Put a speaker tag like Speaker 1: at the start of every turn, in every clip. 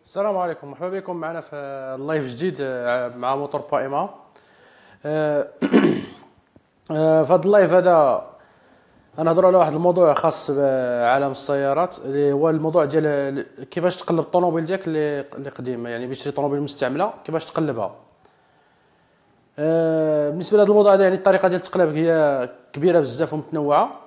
Speaker 1: السلام عليكم، مرحبا بكم معنا في اللايف جديد مع موتور بائمة. في هذا اللايف هذا غنهضروا على واحد الموضوع خاص بعالم السيارات، اللي هو الموضوع ديال كيفاش تقلب الطوموبيل ديالك اللي قديمه، يعني باش تشري طوموبيل مستعمله كيفاش تقلبها. بالنسبه لهذا الموضوع هذا، يعني الطريقه ديال التقلاب هي كبيره بزاف ومتنوعه،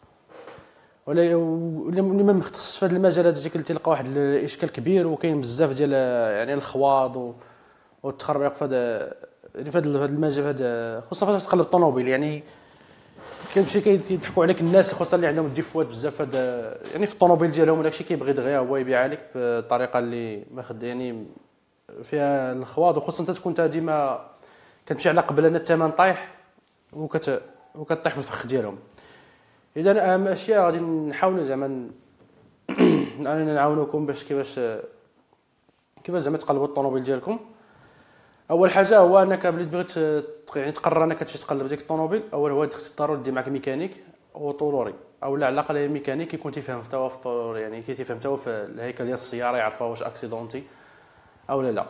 Speaker 1: واللي ما مختصش في هذا المجال هذا تلقى واحد الاشكال كبير، وكاين بزاف ديال يعني الخواض والتخربيق في هذا، يعني في هذا المجال هذا، خصوصا فاش تقلب الطوموبيل. يعني كيمشي كيضحكوا عليك الناس، خصوصا اللي عندهم الديفوات بزاف هذا، يعني في الطوموبيل ديالهم وداكشي كيبغي دغيا هو يبيعها لك بالطريقه اللي ما يعني فيها الخواض، وخصوصا انت تكون ديما كتمشي على قبل ان الثمن طايح وكطيح في الفخ ديالهم. اذا اهم اشياء غادي نحاولوا زعما اننا نعاونوكم باش كيفاش زعما تقلبوا الطوموبيل ديالكم. اول حاجه هو انك بلي بغيت يعني تقرر انك تمشي تقلب ديك الطوموبيل، اول هو خصك ضروري دير معك ميكانيك او طولوري، او لا على الاقل ميكانيك يكون تيفهم في الطولوري، يعني تيفهم حتى في الهيكل ديال السياره، يعرفها واش اكسيدونتي او لا.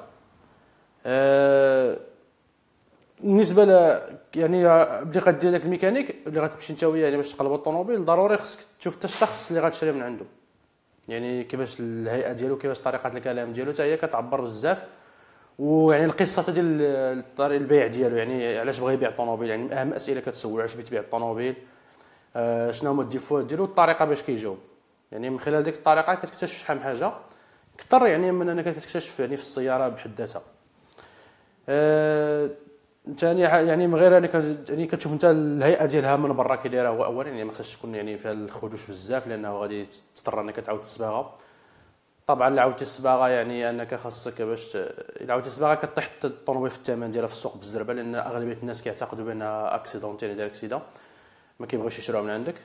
Speaker 1: بالنسبه يعني بلي غدير داك الميكانيك اللي غتمشي انت وياه يعني باش تقلب الطوموبيل، ضروري خصك تشوف حتى الشخص اللي غتشري من عنده، يعني كيفاش الهيئه ديالو، كيفاش طريقه الكلام ديالو، حتى هي كتعبر بزاف. ويعني القصه ديال طريق البيع ديالو، يعني علاش بغى يبيع الطوموبيل، يعني اهم اسئله كتسول علاش بغيت تبيع الطوموبيل، شنو هما الديفوات ديالو، والطريقه باش كيجاوب. يعني من خلال ديك الطريقه كتكتشف شحال من حاجه اكثر يعني من انك كتكتشف يعني في السياره بحد ذاتها. ثاني يعني من غير انك يعني كتشوف انت الهيئه ديالها من برا كي دايره، هو اولا يعني ما خصهاش تكون يعني فيها الخدوش بزاف، لانه غادي تضطر انك تعاود تصباغها. طبعا الا عاودتي الصباغه يعني انك خاصك باش الا عاودتي الصباغه كطيح الطوموبيل في الثمن ديالها في السوق بالزربه، لان اغلبيه الناس كيعتقدوا بانها اكسيدونت، يعني دار اكسيدا ما كيبغيوش يشروها من عندك.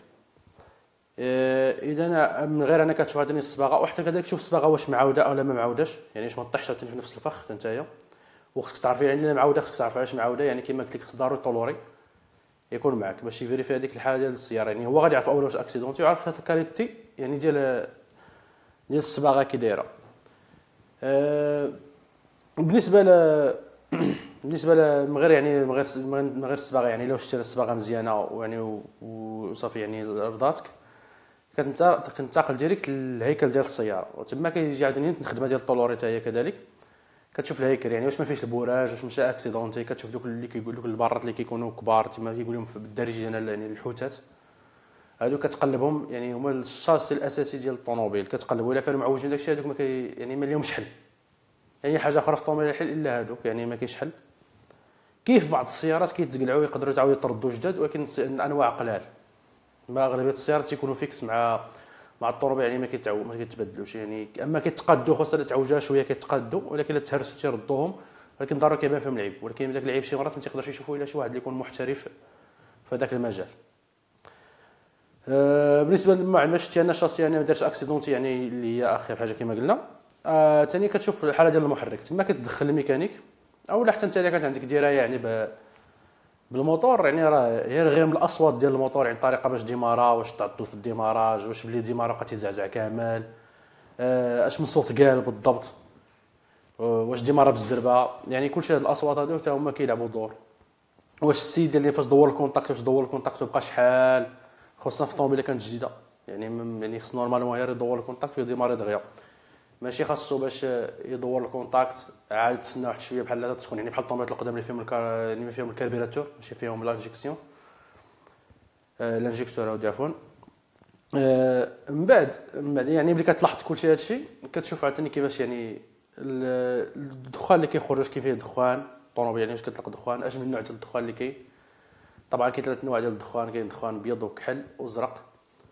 Speaker 1: اذا من غير انك تشوف هذه الصباغه، وحتى كذلك تشوف الصباغه واش معاوده او لا ما معاوداش، يعني واش ما طيحش في نفس الفخ حتى نتايا. وخصك تعرفي يعني معاوده، خصك تعرف علاش معاوده، يعني كما قلت لك خص ضروري طولوري يكون معك باش يفيريفي هذيك الحاله ديال السياره، يعني هو غادي يعرف اولا واش اكسيدونتي، ويعرف حتى الكاليتي يعني ديال الصباغه كي دايره. بالنسبه بالنسبه من غير يعني من غير الصباغه، يعني لو شتي الصباغه مزيانه ويعني وصافي يعني رضاتك، كتنتقل ديريكت للهيكل ديال السياره، وتما كيجي عاوتاني الخدمه ديال الطولوري حتى هي كذلك. كتشوف الهيكل يعني واش ما فيش البوراج، واش ماشي اكسيدونتي، كتشوف دوك اللي كيقول لك البارات اللي كيكونوا كبار تما كيقول لهم بالدارجه ديالنا يعني الحوتات هادو، كتقلبهم يعني هما الشاسي الاساسي ديال الطوموبيل، كتقلبوا الا كانوا معوجين داكشي هذوك ما يعني ما لهمش حل. يعني حاجه اخرى في الطوموبيل الحل الا هادوك، يعني ما كاينش حل. كيف بعض السيارات كيتقلعوا يقدروا تعاودوا يطردوا جداد، ولكن الانواع قلال، ما اغلبيه السيارات تيكونوا فيكس مع الطوموبيل، يعني ما كيتبدلوش. يعني اما كيتقادوا خاصه الا تعوجها شويه كيتقادوا، ولكن الا تهرسوا تيردوهم، ولكن ضروري كيبان فيهم العيب، ولكن داك العيب شي مرات ما تيقدرش يشوفوا الا شي واحد اللي يكون محترف في هذاك المجال. بالنسبه للمعلومات شتي انا شخصيا ما دارش اكسيدونتي، يعني اللي هي اخر حاجه كما قلنا. ثاني كتشوف الحاله ديال المحرك، تما كتدخل الميكانيك، او حتى انت الا كانت عندك ديرها يعني بالموتور، يعني راه غير من الاصوات ديال الموتور، يعني الطريقه باش ديمارا، واش تعطل في الديماراج، واش بلي ديمارا بقى تيزعزع كامل، اش من صوت قال بالضبط، واش ديمارا بالزربه، يعني كلشي هاد الاصوات هادو حتى هما كيلعبوا دور. واش السيد اللي فاش دور الكونتاكت، واش دور الكونتاكت وبقى شحال، خصوصا في الطوموبيل اللي كانت جديده، يعني خص نورمالمون غير يدور الكونتاكت ويديماري دغيا، ماشي خاصو باش يدور الكونتاكت عاد تسنى واحد شويه بحال هذا تسخن، يعني بحال الطوموبيلات القدام اللي فيهم يعني فيهم الكاربيراتور ماشي فيهم لانجيكسيون، لانجيكتور عفوا. من بعد يعني ملي كتلاحظ كلشي هادشي، كتشوف عاوتاني كيفاش يعني الدخان اللي كيخرج، واش كاين فيه دخان الطوموبيل، يعني واش كتلقى دخان، اش من نوع ديال الدخان اللي كاين. طبعا كاين 3 انواع ديال الدخان، كاين دخان ابيض وكحل وازرق.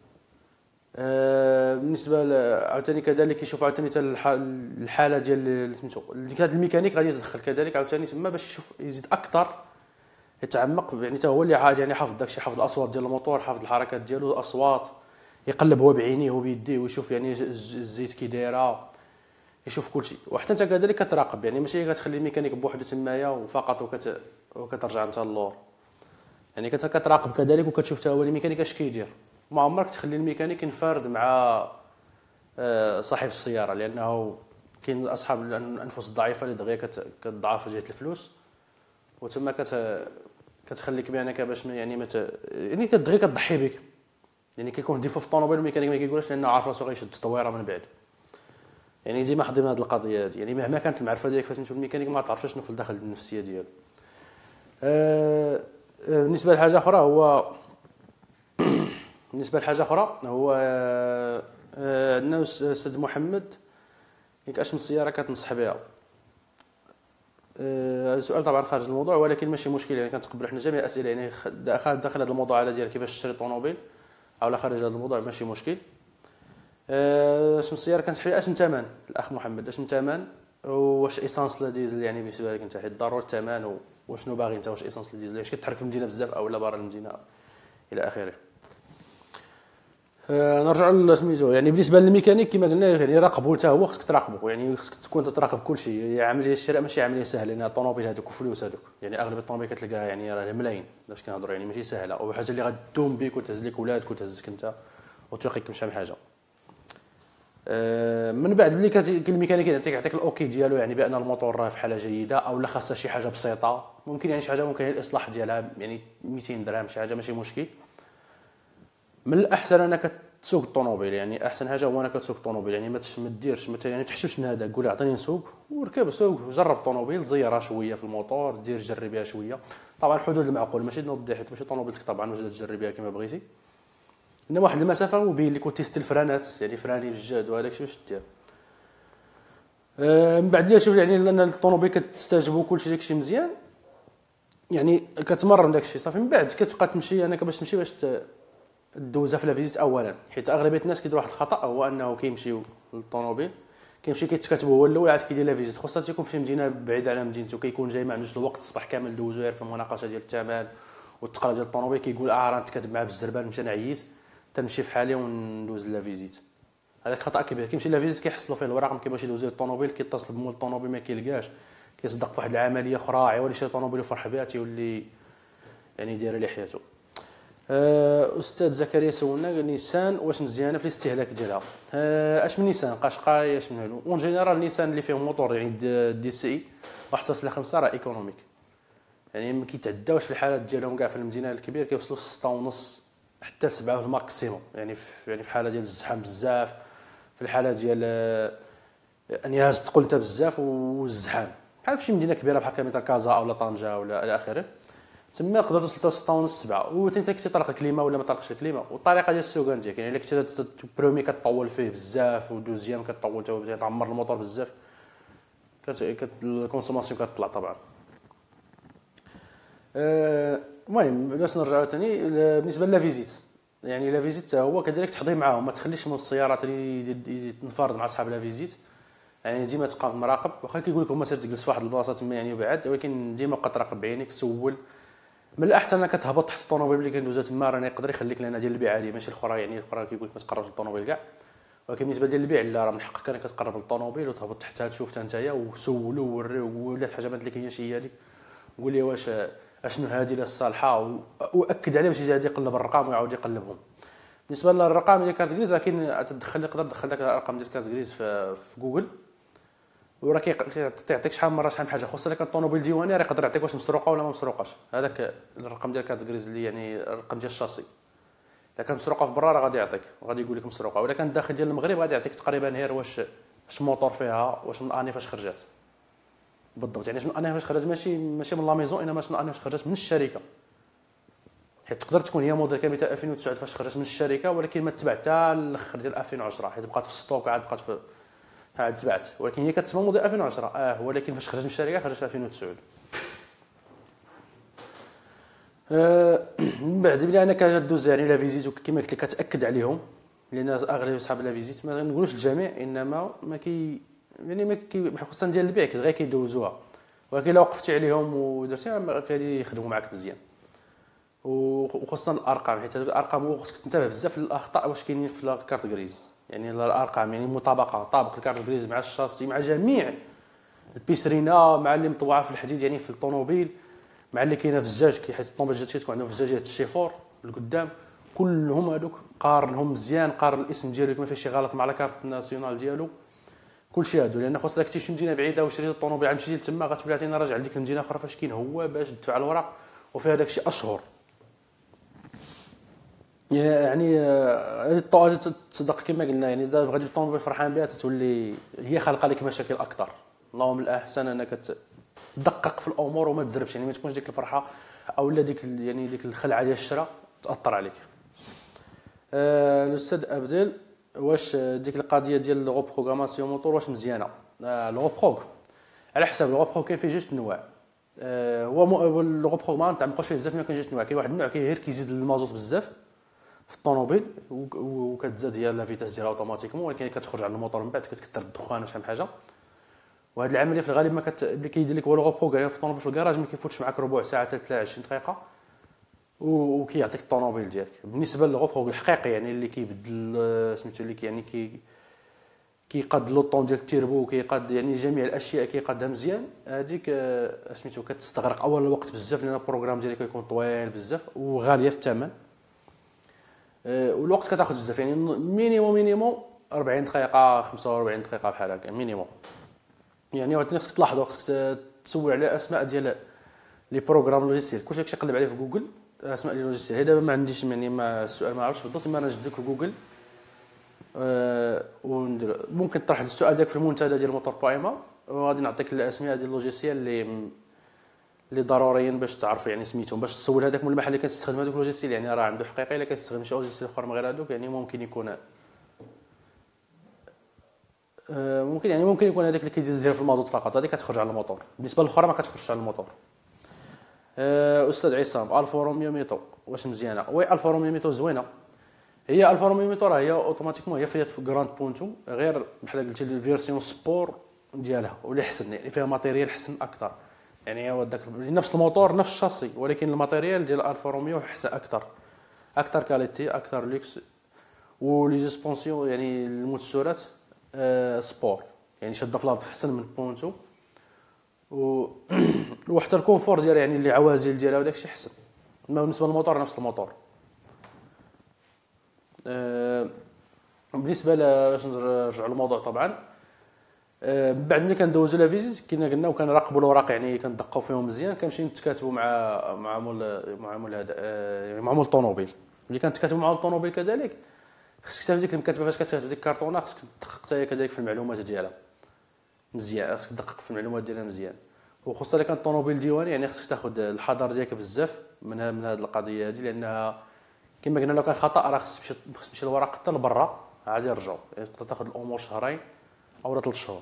Speaker 1: بالنسبه عاوتاني كذلك كيشوف عاوتاني حتى الحاله ديال سميتو اللي كان الميكانيك غادي يتدخل كذلك عاوتاني تما باش يشوف يزيد اكثر يتعمق، يعني حتى هو اللي يعني حافظ داكشي، حافظ الاصوات ديال الموتور، حافظ الحركات ديالو، الاصوات، يقلب هو بعينيه وبيديه ويشوف يعني الزيت كي دايره، يشوف كلشي. وحتى انت كذلك كتراقب، يعني ماشي كتخلي الميكانيك بوحدو تمايا وفقط وكترجع انت للور، يعني كتراقب كذلك وكتشوف حتى هو الميكانيك اش كيدير. ما عمرك تخلي الميكانيك ينفرد مع صاحب السياره، لانه كاين اصحاب الانفس الضعيفه اللي دغيا كتضعف جهه الفلوس، وتما كتخليك بانك باش يعني يعني كتدغي كتضحي بك. يعني كيكون ديفو في الطوموبيل الميكانيك ما كيقولش لانه عارف راسو غيشد التطويره من بعد. يعني ديما حظي من هذه القضيه هذه، يعني مهما كانت المعرفه ديالك فاش الميكانيك ما تعرفش شنو في الداخل النفسيه ديالو. بالنسبه لحاجه اخرى هو عندنا استاذ محمد اش من سياره كتنصح بها. هذا السؤال طبعا خارج الموضوع ولكن ماشي مشكل، يعني كنتقبل حنا جميع الاسئله، يعني داخل هذا الموضوع على ديال كيفاش تشري طوموبيل او لا خارج هذا الموضوع ماشي مشكل. اش من سياره كنصح بها، اش من ثمن الاخ محمد، اش من ثمن، واش ايسانس ولا ديزل يعني بالنسبه لك انت، حيت ضروري الثمن وشنو باغي انت، واش ايسانس ولا ديزل، واش كتحرك في المدينه بزاف او لا برا المدينه الى اخره. نرجع لسميتو، يعني بالنسبه للميكانيك كما قلنا يعني راقبوا حتى هو، خصك تراقبه، يعني خصك تكون تراقب كل شيء. هي عمليه الشراء ماشي عمليه سهله، لان الطوموبيل هذوك وفلوس هذوك، يعني اغلب الطوموبيل كتلقاها يعني راه ملايين باش كنهضروا، يعني ماشي سهله، وحاجه اللي غدوم بك وتهز لك ولادك وتهزك انت وتوقيك مشى حاجه. من بعد ملي كاين الميكانيك يعطيك الاوكي ديالو، يعني بان الموتور راه في حاله جيده او لا خاصها شي حاجه بسيطه، ممكن يعني شي حاجه ممكن الاصلاح ديالها يعني 200 درهم شي حاجه ماشي مشكل. من الاحسن انك تسوق الطوموبيل، يعني احسن حاجه هو انك تسوق الطوموبيل، يعني ما ديرش يعني تحشمش من هذا، قول عطيني نسوق وركب سوق، جرب الطوموبيل، زيرها شويه في الموتور، جربيها شويه، طبعا حدود المعقول، ماشي تنوض حيت ماشي طوموبيلتك طبعا واش تجربيها كما بغيتي، انما واحد المسافه وبين لك وتيست الفرانات، يعني فراني بالجاد وهذاك الشيء باش دير. من بعد اللي شوف يعني لان الطوموبيل كتستجب وكلشي داكشي مزيان، يعني كتمرن داكشي صافي، من بعد كتبقى تمشي انك باش تمشي باش دوزها في لافيزيت اولا، حيت اغلبيه الناس كيديروا واحد الخطا، هو انه كيمشيو للطوموبيل كيمشي كيتكاتب هو الاول عاد كيدير لافيزيت، خاصه تيكون في مدينه بعيده على مدينته، كيكون جاي ما عندوش الوقت الصباح كامل دوزو غير في المناقشه ديال الثمن والتقرا ديال الطوموبيل، كيقول راه نتكاتب معاه بالزربان مشى انا عييت تنمشي في حالي وندوز لافيزيت. هذاك خطا كبير، كيمشي لافيزيت كيحصلوا فيه الوراق، ما كيبغيش يدوز الطوموبيل، كيتصل بمول الطوموبيل ما كيلقاش، كيصدق في واحد العمليه اخرى، عيولي شري طوموبيل وفرح بها تيولي يعني داير لحياته. استاذ زكريا سولنا نيسان واش مزيانه في الاستهلاك ديالها. اش من نيسان قشقاي، اش من هادو اون جينيرال نيسان اللي فيهم موتور يعني دي سي 1.5 راه ايكونوميك، يعني ما كيتعداوش في الحالات ديالهم كاع في المدينه الكبير كيوصلوا 6.5 حتى 7 الماكسيموم، يعني في حاله ديال الزحام بزاف، في الحاله ديال انها تقول انت بزاف والزحام، بحال في شي مدينه كبيره بحال مثلا كازا او طنجه ولا الى اخره، تما تقدر توصل حتى 6.5 7، وانت كتطرق الكليمه ولا ما طرقش الكليمه، والطريقه ديال السوقان ديالك يعني الا كنت برومي كطول فيه بزاف ودوزيام كطول حتى هو تعمر الموتور بزاف، الكونسوماسيون كتطلع طبعا. المهم باش نرجعوا ثاني بالنسبه لافيزيت، يعني لافيزيت هو كذلك تحضي معاهم، ما تخليش من السيارات اللي تنفرض مع اصحاب لافيزيت، يعني ديما تبقى مراقب، واخا كيقول لك هما سير تجلس في واحد البلاصه تما يعني بعاد، ولكن ديما بقى تراقب بعينيك سول. من الاحسن انك تهبط تحت الطوموبيل اللي كندوزها تما، راه يقدر يخليك لنا ديال البيع عادي، ماشي الاخرى، يعني الاخرى كيقول لك ما تقربش للطوموبيل كاع، ولكن بالنسبه ديال البيع لا، راه من حقك انك تقرب للطوموبيل وتهبط تحتها تشوف حتى نتايا وسولو ووريو، ولا حاجه بانت لك هي شي هذيك قول لي واش اشنو هذه لا الصالحه، واكد عليه باش يزيد يقلب الرقم ويعاود يقلبهم. بالنسبه للرقم ديال كارت غريز راه كاين تدخل، يقدر تدخل داك الارقام ديال كارت غريز في جوجل، وراه كيعطيك شحال مره شحال من حاجه، خصوصا الا كان طوموبيل ديواني راه يقدر يعطيك واش مسروقه ولا ما مسروقاش، هذاك الرقم ديال كارت غريز اللي يعني الرقم ديال الشاسي، الا كان مسروقه في برا راه غادي يعطيك وغادي يقول لك مسروقه، ولا كان داخل ديال المغرب غادي يعطيك تقريبا غير واش الموتور فيها، واش من اني فاش خرجت بالضبط، يعني من اني فاش خرجت ماشي من لا ميزون، انما من اني فاش خرجت من الشركه، حيت تقدر تكون هي موديل كامل تاع 2009 فاش خرجت من الشركه، ولكن ما تبع حتى الاخر ديال 2010، حيت بقات في الستوك عاد بقات في عاد تبعت، ولكن هي كتسمى موديل 2010 ولكن فاش خرجت من الشركه خرجت في 2009. من بعد بلي انا كدوز يعني لا فيزيت وكما قلت لك كتاكد عليهم، لان اغلب اصحاب لا فيزيت ما نقولوش الجميع، انما ما كي يعني ما كي خصوصا ديال البيع غير كيدوزوها، ولكن الا وقفتي عليهم ودرتيها غادي يخدموا معك مزيان، وخصوصا الارقام، حيت الارقام خصك تنتبه بزاف للاخطاء واش كاينين في الكارت غريز، يعني الارقام يعني مطابقه طابق الكارت غريز مع الشاسي مع جميع البيسرينا، مع اللي مطوعه في الحديد يعني في الطوموبيل، مع اللي كاينه في الزاج، حيت الطوموبيل جات كتكون عندهم في الزاجات الشيفور القدام، كلهم هذوك قارنهم مزيان، قارن الاسم ديالو ما فيه شي غلط مع لا كارت ناسيونال ديالو، كلشي هادو، لان خاص داك تمشي مدينه بعيده وشريت الطوموبيل عاد مشيتي لتما غتولي عاوتاني راجع لديك المدينه اخرى فاش كاين هو باش تدفع الوراق وفيها داكشي اشهر. يعني تصدق كما قلنا، يعني اذا غادي الطوموبيل فرحان بها تتولي هي خالقه لك مشاكل اكثر. اللهم الاحسن انك تدقق في الامور وما تزربش، يعني ما تكونش ديك الفرحه او لا ديك يعني ديك الخلعه ديال الشراء تاثر عليك. الاستاذ ابدل، واش ديك القضيه ديال لو بروغراماسيون موتور واش مزيانه؟ لو بروغ على حسب لو بروغ كاين فيه جوج انواع. هو لو بروغرام تعمقوا فيه بزاف، ما كاين جوج انواع. كاين واحد النوع غير كيزيد المازوت بزاف في الطوموبيل وكتزاد هي لا فيتاس ديالها اوتوماتيكمون، ولكن كتخرج على الموتور من بعد كتكثر الدخان وشحال من حاجه. وهاد العمليه في الغالب ما اللي كيدير لك هو لو بروغرام في الطوموبيل في الكراج، ما كيفوتش معك ربع ساعه حتى 23 دقيقه وكيعطيك الطوموبيل ديالك. بالنسبه للغوبروغ الحقيقي يعني اللي كيبدل سميتو اللي يعني كيقاد لو طون ديال التيربو وكيقاد يعني جميع الاشياء كيقادها مزيان، هذيك سميتو كتستغرق اول الوقت بزاف، لان البروغرام ديالك كيكون طويل بزاف وغاليه في الثمن، والوقت كتاخذ بزاف. يعني مينيموم 40 دقيقه 45 دقيقه بحال هكا مينيموم. يعني عاوتاني خصك تلاحظوا، خصك تسول على اسماء ديال لي بروغرام لوجيسيال، كلشي داكشي قلب عليه في جوجل اسماء لي لوجيسيال. هذا ما عنديش يعني ما السؤال ما عرفتش بالضبط، ما انا نجبد لك في جوجل وندير ممكن تطرح السؤال ديالك في المنتدى ديال موتور بايما، وغادي نعطيك الاسماء ديال اللوجيسيال اللي ضروريين باش تعرف يعني سميتهم، باش تسول هذاك من المحل اللي كتستخدم هذوك اللوجيسيال. يعني راه عنده حقيقي الا كتستخدم شي لوجيسيال اخر من غير هذوك، يعني ممكن يكون هذاك اللي كيدير زهير في المازوت فقط، هذيك كتخرج على الموتور. بالنسبه للاخرى ما كتخرجش على الموتور. استاذ عصام، الفا روميو ميتو واش مزيانه؟ وي الفا روميو ميتو زوينه. هي الفا روميو ميتو راه هي اوتوماتيكمون هي فيات جراند بونتو، غير بحال قلتي الفيرسيون سبور ديالها واللي حسن، يعني فيها ماتيريال حسن اكثر. يعني هو داك نفس الموتور نفس الشاسي، ولكن الماتيريال ديال الفا روميو حسن اكثر كاليتي اكثر لوكس، ولي سسبونسيون يعني الموتورات سبور، يعني شاده في الارض احسن من بونتو وحتى الكونفور ديالها يعني اللي عوازل ديالها وداكشي حسن. اما بالنسبه للموتور نفس الموتور. بالنسبه باش نرجعوا للموضوع طبعا، من بعد ملي كندوزو لا فيزيت كنا قلنا وكنراقبوا الاوراق، يعني كندقوا فيهم مزيان، كنمشي نتكاتبوا مع مول هذا يعني مع مول الطوموبيل. ملي كنتكاتبوا مع الطوموبيل كذلك خصك تاخذ ديك المكاتبه فاش كتاخذ ديك الكارطونه، خصك تدقق حتى هي كذلك في المعلومات ديالها مزيان، خصك تدقق في المعلومات ديالها مزيان، وخصوصا الا كان الطوموبيل ديواني يعني خصك تاخذ الحذر ديالك بزاف من هذه القضيه هذه، لانها كما قلنا لو كان خطا راه خص تمشي الوراق حتى لبرا عاد يرجعوا، يعني تقدر تاخذ الامور شهرين او 3 شهور.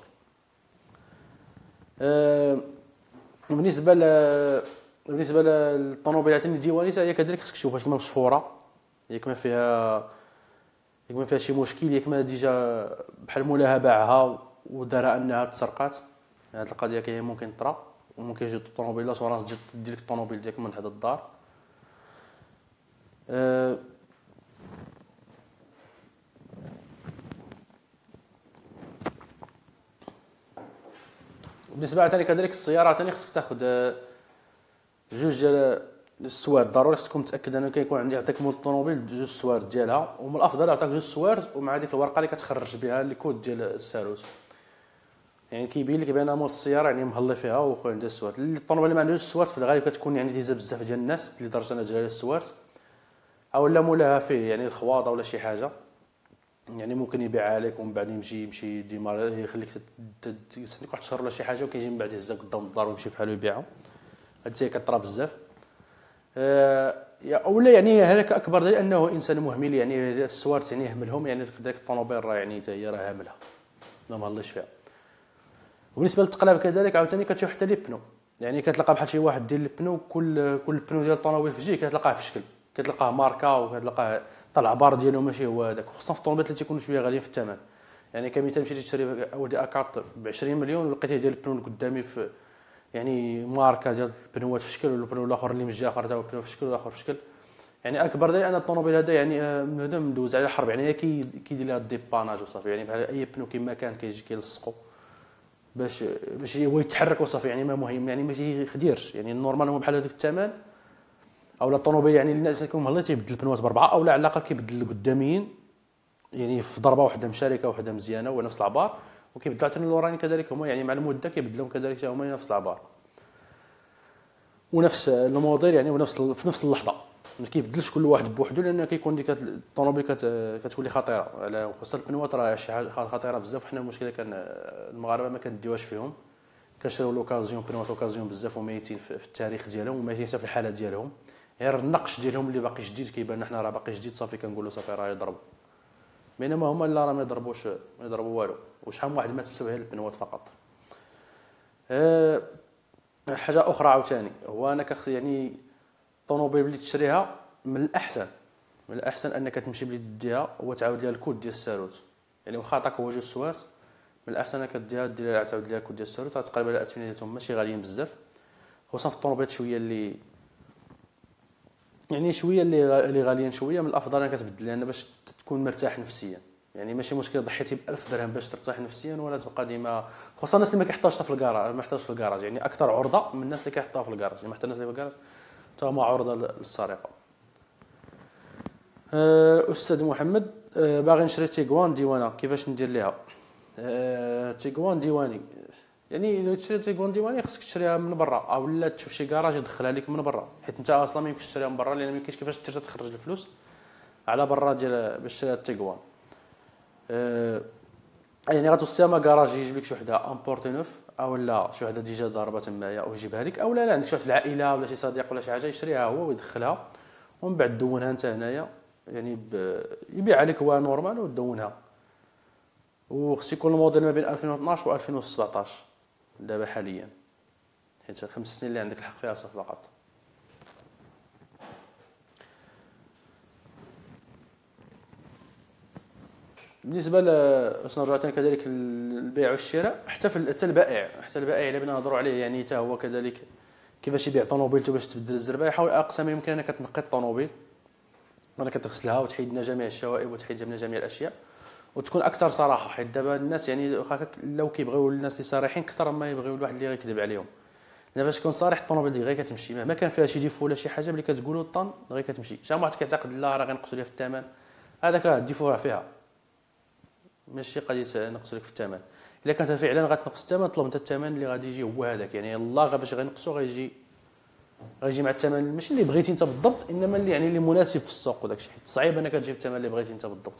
Speaker 1: بالنسبه للطوموبيلات الديوانيه هي كذلك خصك تشوف واش ما مشفوره، ياك ما فيها شي مشكل، ياك ما ديجا بحال مولاها باعها ودار انها تسرقات. هذه القضيه كاين ممكن تطرا، وممكن يجي الطوموبيل لاسوراس دير لك الطوموبيل ديالك من هذا الدار. بالنسبه ثاني كذلك السياره ثاني خصك تاخذ جوج ديال السوارت، ضروري خصكم متاكد انه كيكون عندي يعطيك مول الطوموبيل جوج سوارت ديالها، ومن الافضل يعطيك جوج سوارت ومع ديك الورقه اللي كتخرج بها الكود ديال الساروت، يعني كيبين لك بان مول السياره يعني مهلي فيها وخو عندها السوارت. الطوموبيل اللي ما عندوش السوارت في الغالب كتكون يعني تيزا بزاف ديال الناس لدرجه انها تجري السوارت، او لا مولاها فيه يعني الخواضه ولا شي حاجه، يعني ممكن يبيعها لك ومن بعد يمشي ديما يخليك تسنيك واحد الشهر ولا شي حاجه، وكيجي من بعد يهزها قدام الدار ويمشي بحالو يبيعها. هادشي كطرا بزاف. اولا يعني هذاك اكبر دليل انه انسان مهمل، يعني السوارت يعني يهملهم، يعني داك الطوموبيل راه يعني حتى هي راه هاملها ما مهليش فيها. وبالنسبه للتقلاب كذلك عاوتاني كتشوف حتى لي بنو، يعني كتلقى بحال شي واحد ديال البنو كل بنو ديال الطوموبيل في جهه كتلقاه في شكل، كتلقاه ماركا وكتلقاه طلع العبار ديالو ماشي هو هذاك، خصوصا في الطوموبيلات اللي تيكونوا شويه غاليين في الثمن. يعني كمثال مشيتي تشري اودي اكاط ب 20 مليون ولقيتيه ديال البنو قدامي في يعني ماركه ديال البنوات في شكل، والبنو الاخر اللي من جهه اخرى تا بنو في شكل والاخر في شكل، يعني اكبر دليل ان الطوموبيل هذا يعني هذا مدوز على الحرب، يعني كيدير لها الديباناج وصافي، يعني بحال اي بنو كما كان كيجي كيلصقوا باش هو يتحرك وصافي، يعني ما مهم يعني ما تيخديرش، يعني النورمال بحال هذاك الثمن او الطوموبيل يعني الناس كيكون مهلي تيبدل البنوات باربعه او لا على الاقل كيبدل القداميين، يعني في ضربه واحده من شركه واحده مزيانه ونفس العبار، وكيبدلوا عاوتاني اللوراني كذلك هما يعني مع المده كيبدلهم كذلك حتى هما نفس العبار ونفس الموديل يعني في نفس اللحظه. ما كيبدلش كل واحد بوحدو، لان كيكون ديك الطوموبيل كتولي خطيره، على خاصه البنوات راه شي حاجه خطيره بزاف. حنا المشكله كان المغاربه ما كنديوهاش فيهم، كنشريو لوكازيون بنوات اوكازيون بزاف وميتين في التاريخ ديالهم وميتين حتى في الحاله ديالهم. غير النقش ديالهم اللي باقي جديد كيبان حنا راه باقي جديد صافي كنقولوا صافي راه يضربوا، بينما هما لا راه ما يضربوا والو. وشحال من واحد مات بسبب هاد البنوات فقط. حاجه اخرى عاوتاني هو انا يعني الطوموبيل اللي تشريها من الاحسن انك تمشي بلي تديها وتعاود ليها الكود ديال الساروت. يعني واخا عطاك هو جوج سوارت من الاحسن انك دير تعاود ليها الكود ديال الساروت. تقريبا الاثمنه ديالهم ماشي غاليين بزاف، خصوصا في الطوموبيلات شويه اللي يعني اللي غاليين شويه. من الافضل انك تبدل لان باش تكون مرتاح نفسيا. يعني ماشي مشكل ضحيتي ب 1000 درهم باش ترتاح نفسيا ولا تبقى ديما، خصوصا الناس اللي ما كيحطوهاش في الكراج، ما يحطوهاش في الكراج. يعني اكثر عرضه من الناس اللي كيحطوها في الكراج، يعني حتى الناس اللي في الكراج حتى هما عرضه للسرقه. استاذ محمد باغي نشري تيغوان ديوانه كيفاش ندير ليها؟ تيغوان ديواني يعني الا تشري تيغوان ديواني خصك تشريها من برا او لا تشوف شي كراج يدخلها لك من برا، حيت انت اصلا ما يمكنش تشريها من برا لان ما يمكنش كيفاش ترجع تخرج الفلوس على برا ديال باش تشري التيغوان. يعني غتوصيها ما كراج يجيب لك شي وحده امبورتي نوف او لا شي وحده ديجا ضاربه تمايا او يجيبها لك، او لا عندك شي في العائله ولا شي صديق ولا شي حاجه يشريها هو ويدخلها ومن بعد دونها انت هنايا. يعني يبيع عليك هو نورمال ودونها. وخص يكون الموديل ما بين 2012 و 2017 دابا حاليا، حيت 5 سنين اللي عندك الحق فيها فقط. بالنسبه باش نرجع ثاني كذلك البيع والشراء، حتى البائع اللي بغينا نهضروا عليه يعني حتى هو كذلك كيفاش يبيع طوموبيلته باش تبدل الزربه. يحاول اقصى ما يمكن انك تنقي الطوموبيل وانك تغسلها وتحيد منها جميع الشوائب وتحيد منها جميع الاشياء وتكون اكثر صراحه. حيت دابا الناس يعني لو كيبغيو الناس اللي صريحين اكثر ما يبغيو الواحد اللي غيكذب عليهم. لان فاش تكون صريح الطوموبيل دي غير كتمشي مهما كان فيها شي ديفو ولا شي حاجه ملي كتقولوا الطن غير كتمشي. شحال واحد كيعتقد لا راه غنقصوا ليها في الثمن، هذاك راه الديفو راه فيها ماشي قضيه نقصوا لك في الثمن. الا كانت فعلا غتنقص الثمن طلب انت الثمن اللي غادي يجي هو هذاك. يعني الله غير فاش غينقصوا غيجي مع الثمن ماشي اللي بغيتي انت بالضبط، انما اللي يعني اللي مناسب في السوق وداك الشيء. حيت صعيب انك تجيب الثمن اللي بغيتي انت بالضبط.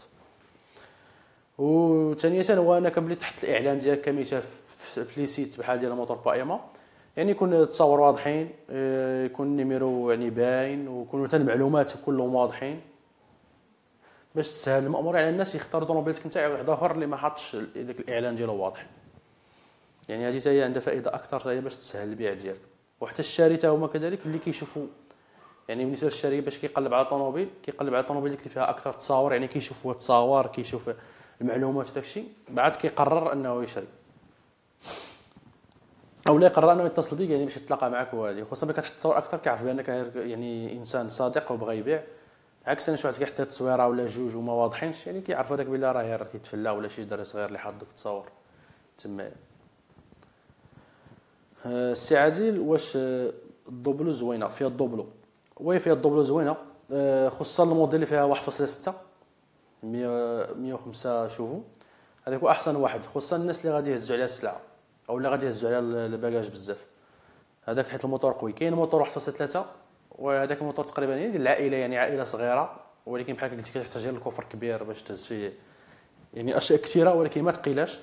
Speaker 1: وثانيا هو انك بلي تحط الاعلان ديالك كمثال في لي سيت بحال ديال موتور بايما، يعني يكون التصاور واضحين، يكون النيميرو يعني باين، ويكونوا حتى المعلومات كلهم واضحين باش تسهل المأمور على الناس يختاروا طوموبيلتك نتاع واحد اخر اللي ما حطش داك الاعلان ديالو واضح. يعني هذه هي عندها فائده اكثر هي باش تسهل البيع ديالك. وحتى الشاري حتى هما كذلك اللي كيشوفوا يعني بالنسبه للشاري باش كيقلب على طوموبيل اللي فيها اكثر تصاور، يعني كيشوف هو التصاور كيشوف المعلومات وداك الشيء، بعد كيقرر انه يشري او لا يقرر انه يتصل بك يعني باش يتلاقى معك. وهذه خصوصا ملي كتحط تصور اكثر كيعرف بانك يعني انسان صادق وبغى يبيع، عكس انا شي واحد كيحط تصويره ولا جوج وما واضحينش يعني كيعرف هذاك بلا راه غير تيتفلا ولا شي دري صغير اللي حاط دوك التصاور تما. السي عادل واش الدوبلو زوينه؟ فيها الدوبلو وي فيها الدوبلو زوينه، خصوصا الموديل اللي فيها 1.6 105 شوفوا هذاك هو احسن واحد، خصوصا الناس اللي غادي يهزوا عليها السلعه او اللي غادي يهزوا عليها الباكاج بزاف. هذاك حيت الموتور قوي. كاين موتور 1.3 وهذاك الموتور تقريبا يعني ديال العائله، يعني عائله صغيره ولكن بحال قلتي كتحتاج غير الكفر كبير باش تهز فيه يعني اشياء كثيره ولكن ما ثقيلاش.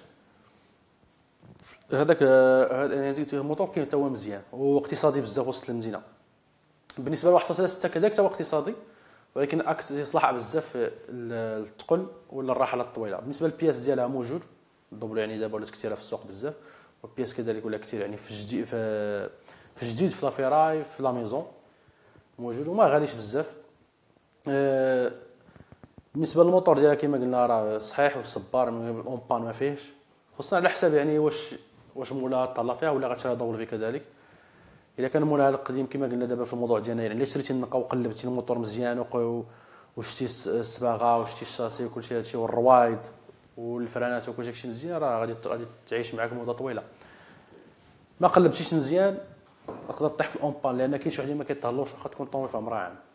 Speaker 1: هذاك يعني الموتور كاين حتى هو مزيان واقتصادي بزاف وسط المدينه. بالنسبه ل 1.6 كذلك حتى هو اقتصادي ولكن يصلح بزاف الثقل ولا الرحله الطويله. بالنسبه للبياس ديالها موجود الدوبلو يعني دابا ولات كثيره في السوق بزاف، والبياس كذلك ولا كثير يعني في جديد في لافيراي في لا ميزون موجود وما غاليش بزاف. بالنسبه للموتور ديالها كما قلنا راه صحيح والصبار اون بان ما فيهش، خصنا على حساب يعني واش مولا طلع فيها ولا غتشري دور فيه كذلك. الا كان مولاها القديم كما قلنا دابا في الموضوع ديالنا يعني الا شريتي النقه وقلبتي الموتور مزيان وشتي الصباغه وشتي الشاسي وكلشي هادشي والروايد والفرانات وكلشي داكشي مزيان راه غادي تعيش معاك مده طويله. ما قلبتيش مزيان تقدر تطيح في الاومبان لان كاين شي وحدين ما كيتهلاوش واخا تكون طوموبيل في عمرها عام.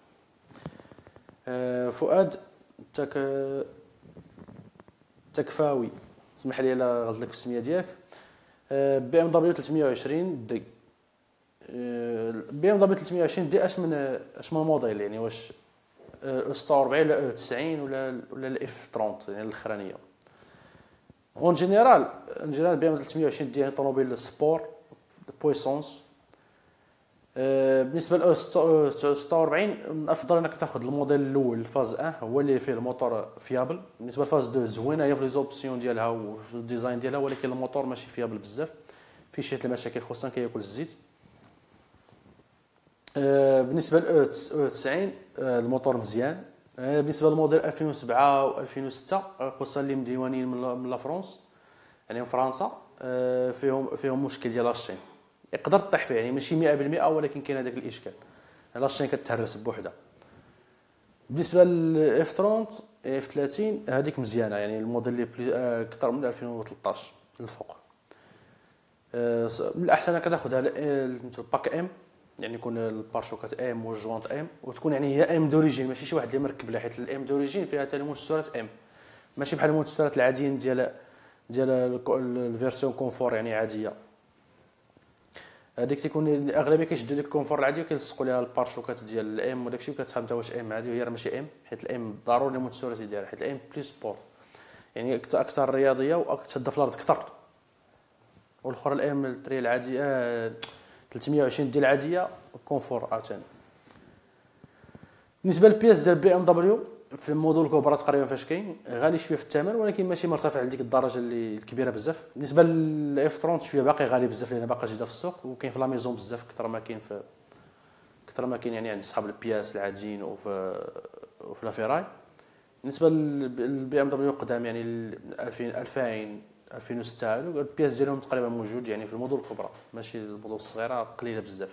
Speaker 1: فؤاد تكفاوي اسمح لي الا غلط لك في السميه ديالك. بي ام دبليو 320 دي. بي ام دبليو 320 دي اش من موديل يعني؟ واش او 46 ولا او 90 ولا الاف 30 يعني الاخرانيه؟ اون جينيرال بي ام 320 دي طوموبيل سبور بويسونس. بالنسبه ل 46 الافضل انك تاخذ الموديل الاول فاز 1 هو اللي فيه الموتور فيابل. بالنسبه لفاز 2 زوينه هي في لي زوبسيون ديالها والديزاين ديالها، ولكن الموتور ماشي فيابل بزاف، فيه شي المشاكل خصوصا كياكل الزيت. بالنسبه ل او 90 الموتور مزيان. بالنسبه للموديل 2007 و 2006 خصوصا اللي مديوانين من لا فرنسا يعني من فرنسا، فيهم مشكل ديال لاشين يقدر تطيح فيه، يعني ماشي 100% ولكن كاين هذاك الاشكال، لاشين كتهرس بوحدها. بالنسبه للاف 30 اف 30 هذيك مزيانه، يعني الموديل اللي اكثر من 2013 للفوق. من الاحسن انك تاخذها الباك ام، يعني يكون البارشوكات ام والجوانط ام، وتكون يعني هي ام دوريجين ماشي شي واحد اللي مركب لها، حيت الام دوريجين فيها حتى الموتورات ام ماشي بحال الموتورات العاديين ديال الفيرسيون كونفور يعني عاديه. هذيك تيكون الاغلبيه كيشدوا ديك الكونفور العادي وكيلصقوا لها البارشوكات ديال الام وداكشي، وكتفهم انت واش ام عادي وهي راه ماشي ام، حيت الام ضروري الموتورات ديالها، حيت الام بلي سبور يعني اكثر رياضيه وكتشد في الارض اكثر. والاخرى الام التري العاديه 320 ديال العاديه كونفور عاوتاني. بالنسبه للبياس ديال بي ام دبليو في الموديل الكبرى تقريبا فاش كاين غالي شويه في الثمن، ولكن ماشي مرتفع لديك الدرجه اللي الكبيره بزاف. بالنسبه للاف 30 شويه باقي غالي بزاف لان باقا جديده في السوق، وكاين في لا ميزون بزاف اكثر ما كاين يعني عند اصحاب البياس العاديين وفي لا فيراي. بالنسبه للبي ام دبليو قدام يعني 2000 2006 البياس ديالهم تقريبا موجود يعني في الموديل الكبرى، ماشي الموديل الصغيره قليله بزاف.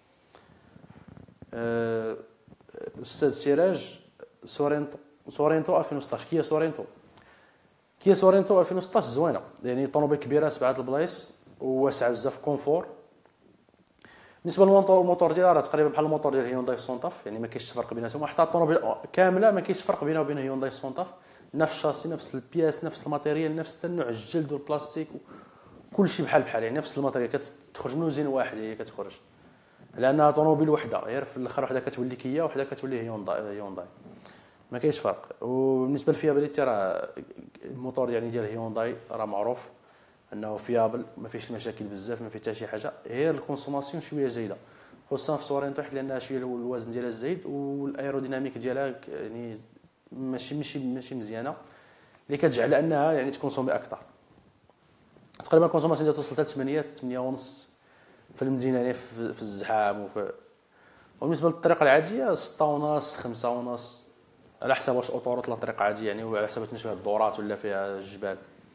Speaker 1: استاذ سراج سورينتو 2016 كيا سورينتو 2016 زوينه، يعني طوموبيل كبيره 7 البلايص وواسعه بزاف كونفور. بالنسبه للموتور ديالها راه تقريبا بحال الموتور ديال هيونداي سونطاف، يعني ما كاينش فرق بيناتهم، حتى الطوموبيل كامله ما كاينش فرق بينها وبين هيونداي سونطاف، نفس الشاسي نفس البياس نفس الماتيريال نفس النوع الجلد والبلاستيك كلشي بحال يعني نفس الماتيريال، كتخرج من وزن واحد هي كتخرج، لانها طوموبيل وحده غير في الاخر وحده كتولي كيا وحده كتولي هيونداي ما كاينش فرق. وبالنسبه للفيابيليتي راه الموتور يعني ديال هيونداي راه معروف انه فيابل ما فيش مشاكل بزاف، ما فيه حتى شي حاجه، غير الكونسوماسيون شويه زايده خصوصا في سورينتو حيت لانها شويه الوزن ديالها زايد والايروديناميك ديالها يعني ماشي مزيانه، اللي كتجعل انها يعني تكونسومي اكثر. تقريبا الكونسوماسيون ديالها توصل حتى 8 ونص في المدينه يعني في الزحام وبالنسبه للطريقه العاديه 6 ونص 5 ونص على حسب واش اوطوروت ولا طريق عادي يعني، وعلى حسب واش فيها الدورات ولا فيها الجبال.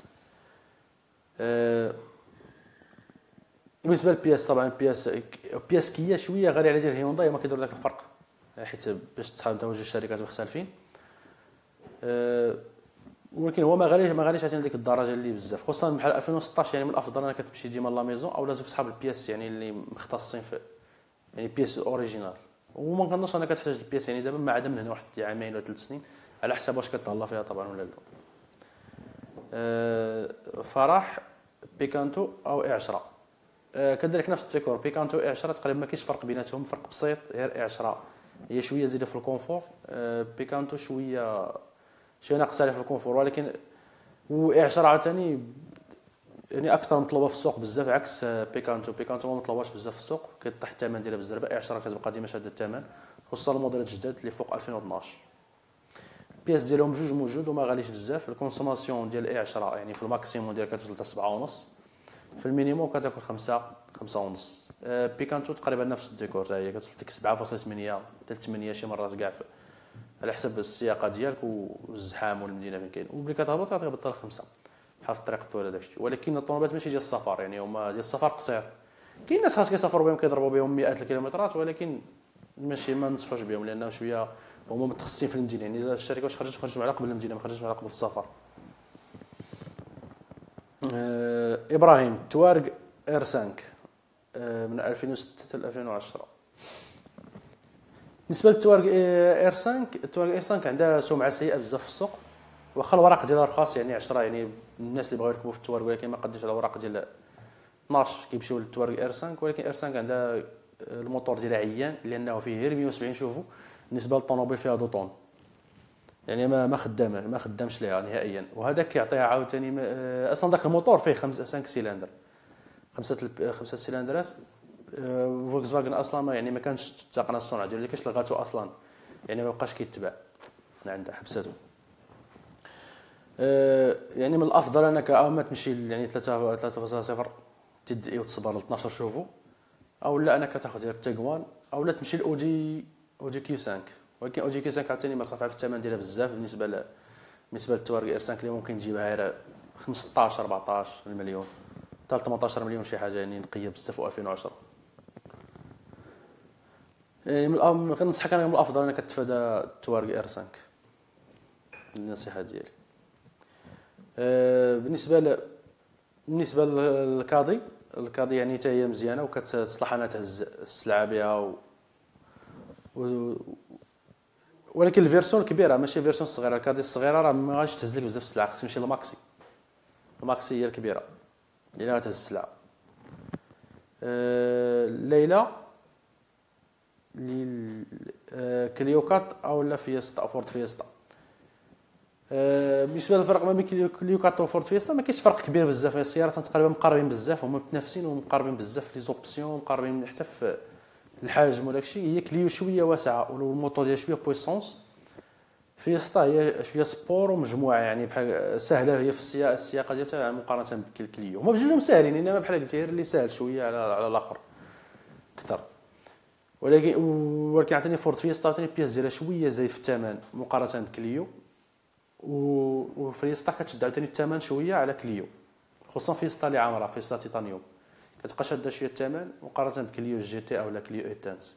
Speaker 1: بالنسبه للبياس طبعا بياس كيا شويه غالي على ديال هيونداي وما كيدير داك الفرق، حيت باش تحاول توجه الشركات مختلفين، ولكن هو ما غاليش عشان ديك الدرجه اللي بزاف، خصوصا بحال 2016 يعني من الافضل انك تمشي ديما لا ميزون او لازم صحاب البياس يعني اللي مختصين في يعني بياس اوريجينال، وما كنظنش انك تحتاج البياس يعني دابا ما عاد من هنا واحد عامين ولا 3 سنين على حسب واش كتهلا فيها طبعا ولا لا. فرح بيكانتو او اي 10 كذلك نفس الديكور، بيكانتو اي 10 تقريبا ما كاينش فرق بيناتهم، فرق بسيط غير اي 10 هي شويه زياده في الكونفور، بيكانتو شويه ناقص عليه في الكونفور، ولكن اي 10 عاوتاني يعني اكثر مطلوبه في السوق بزاف عكس بيكانتو ما مطلوباش بزاف في السوق، كيطيح الثمن ديالها بزاف. اي 10 كتبقى ديما شاده الثمن خصوصا الموديلات الجداد اللي فوق 2012. البياس ديالهم جوج موجود وما غاليش بزاف. الكونسوماسيون ديال اي 10 يعني في الماكسيموم ديال كتوصل حتى 7 ونص، في المينيموم كتاكل 5 ونص. بيكانتو تقريبا نفس الديكور حتى هي كتوصل لك 7.8 حتى 8 شي مرات كاع على حسب السياقه ديالك والزحام والمدينه فين كاين، وملي كتهبط 5 بحال في الطريق الطويله داكشي. ولكن الطوموبيلات ماشي ديال السفر يعني هما ديال السفر قصير، كاين ناس خاص كيسافروا بهم كيضربوا بهم مئات الكيلومترات، ولكن ماشي ما ننصحوش بهم لانه شويه هما متخصصين في المدينه، يعني الشركه واش خرجت على قبل المدينه ما خرجتش على قبل السفر. ابراهيم توارق اير 5 من 2006 حتى 2010. بالنسبه للتوارق اير 5 عندها سمعه سيئه بزاف في السوق، واخا الوراق ديالها رخاص يعني 10، يعني الناس اللي بغاو يركبوا في التوارق، ولكن ما قدش على الوراق ديال 12 كيمشيو للتوارق ار 5. ولكن ار 5 عندها الموتور ديالها عيان لانه فيه غير 170 شوفوا، بالنسبه للطوموبيل فيها 2 طون، يعني ما خدامش ليها نهائيا. وهذاك كيعطيها عاوتاني اصلا داك الموتور فيه 5 سيلندر، 5 سيلندرات. فولكس فاجن اصلا ما كانش تقنى الصنع ديالو، كاش لغاتو اصلا، يعني ما بقاش كيتباع عندها، حبساتو. يعني من الافضل انك ما تمشي يعني 3.0 تدعي وتصبر ل 12 شوفو، او لا انك تاخذ ديال التيغوان، او لا تمشي الاودي كيو 5. ولكن اودي كيو 5 عاوتاني ما صافع في الثمن ديالها بزاف بالنسبه للتوارق ار 5 اللي ممكن تجيبها غير 15 14 مليون حتى 18 مليون شي حاجه، يعني نقيه بزاف. و 2010 كنصحك انا من الافضل انك تتفادى التوارق ار 5، النصيحه ديالي. بالنسبه الكادي يعني حتى هي مزيانه وكتصلح انها تهز السلعه بها ولكن الفيرسون الكبيره ماشي الفيرسون الصغيره. الكادي الصغيره راه ما غاديش تهز لك بزاف السلعه، خصك تمشي للماكسي. الماكسي هي الكبيره اللي غاتهز السلعه. ليلى كليوكات او لا فيستا او فورد فيستا. بالنسبه للفرق ما بين كليوكات وفورد فيستا ما كاينش فرق كبير بزاف، السيارات تقريبا مقاربين بزاف، هما متنافسين ومقاربين بزاف في لي زوبسيون، مقاربين حتى في الحجم وداكشي. هي كليو شويه واسعه والموتور ديالها شويه بويسونس. فيستا هي شويه سبور ومجموعه، يعني بحال سهله هي في السياقه ديالها مقارنه بالكليو. هما بجوجهم ساهلين، انما بحال قلت غير اللي ساهل شويه على الاخر اكثر. ولكن عطيني فورد فيستا عطيني بياس ديالها شويه زايد في الثمن مقارنه بكليو، وفيستا كتشد عاوتاني الثمن شويه على كليو، خصوصا فيستا اللي عامره، فيستا تيتانيوم كتبقى شاده شويه الثمن مقارنه بكليو جي تي او لا كليو ايتانس.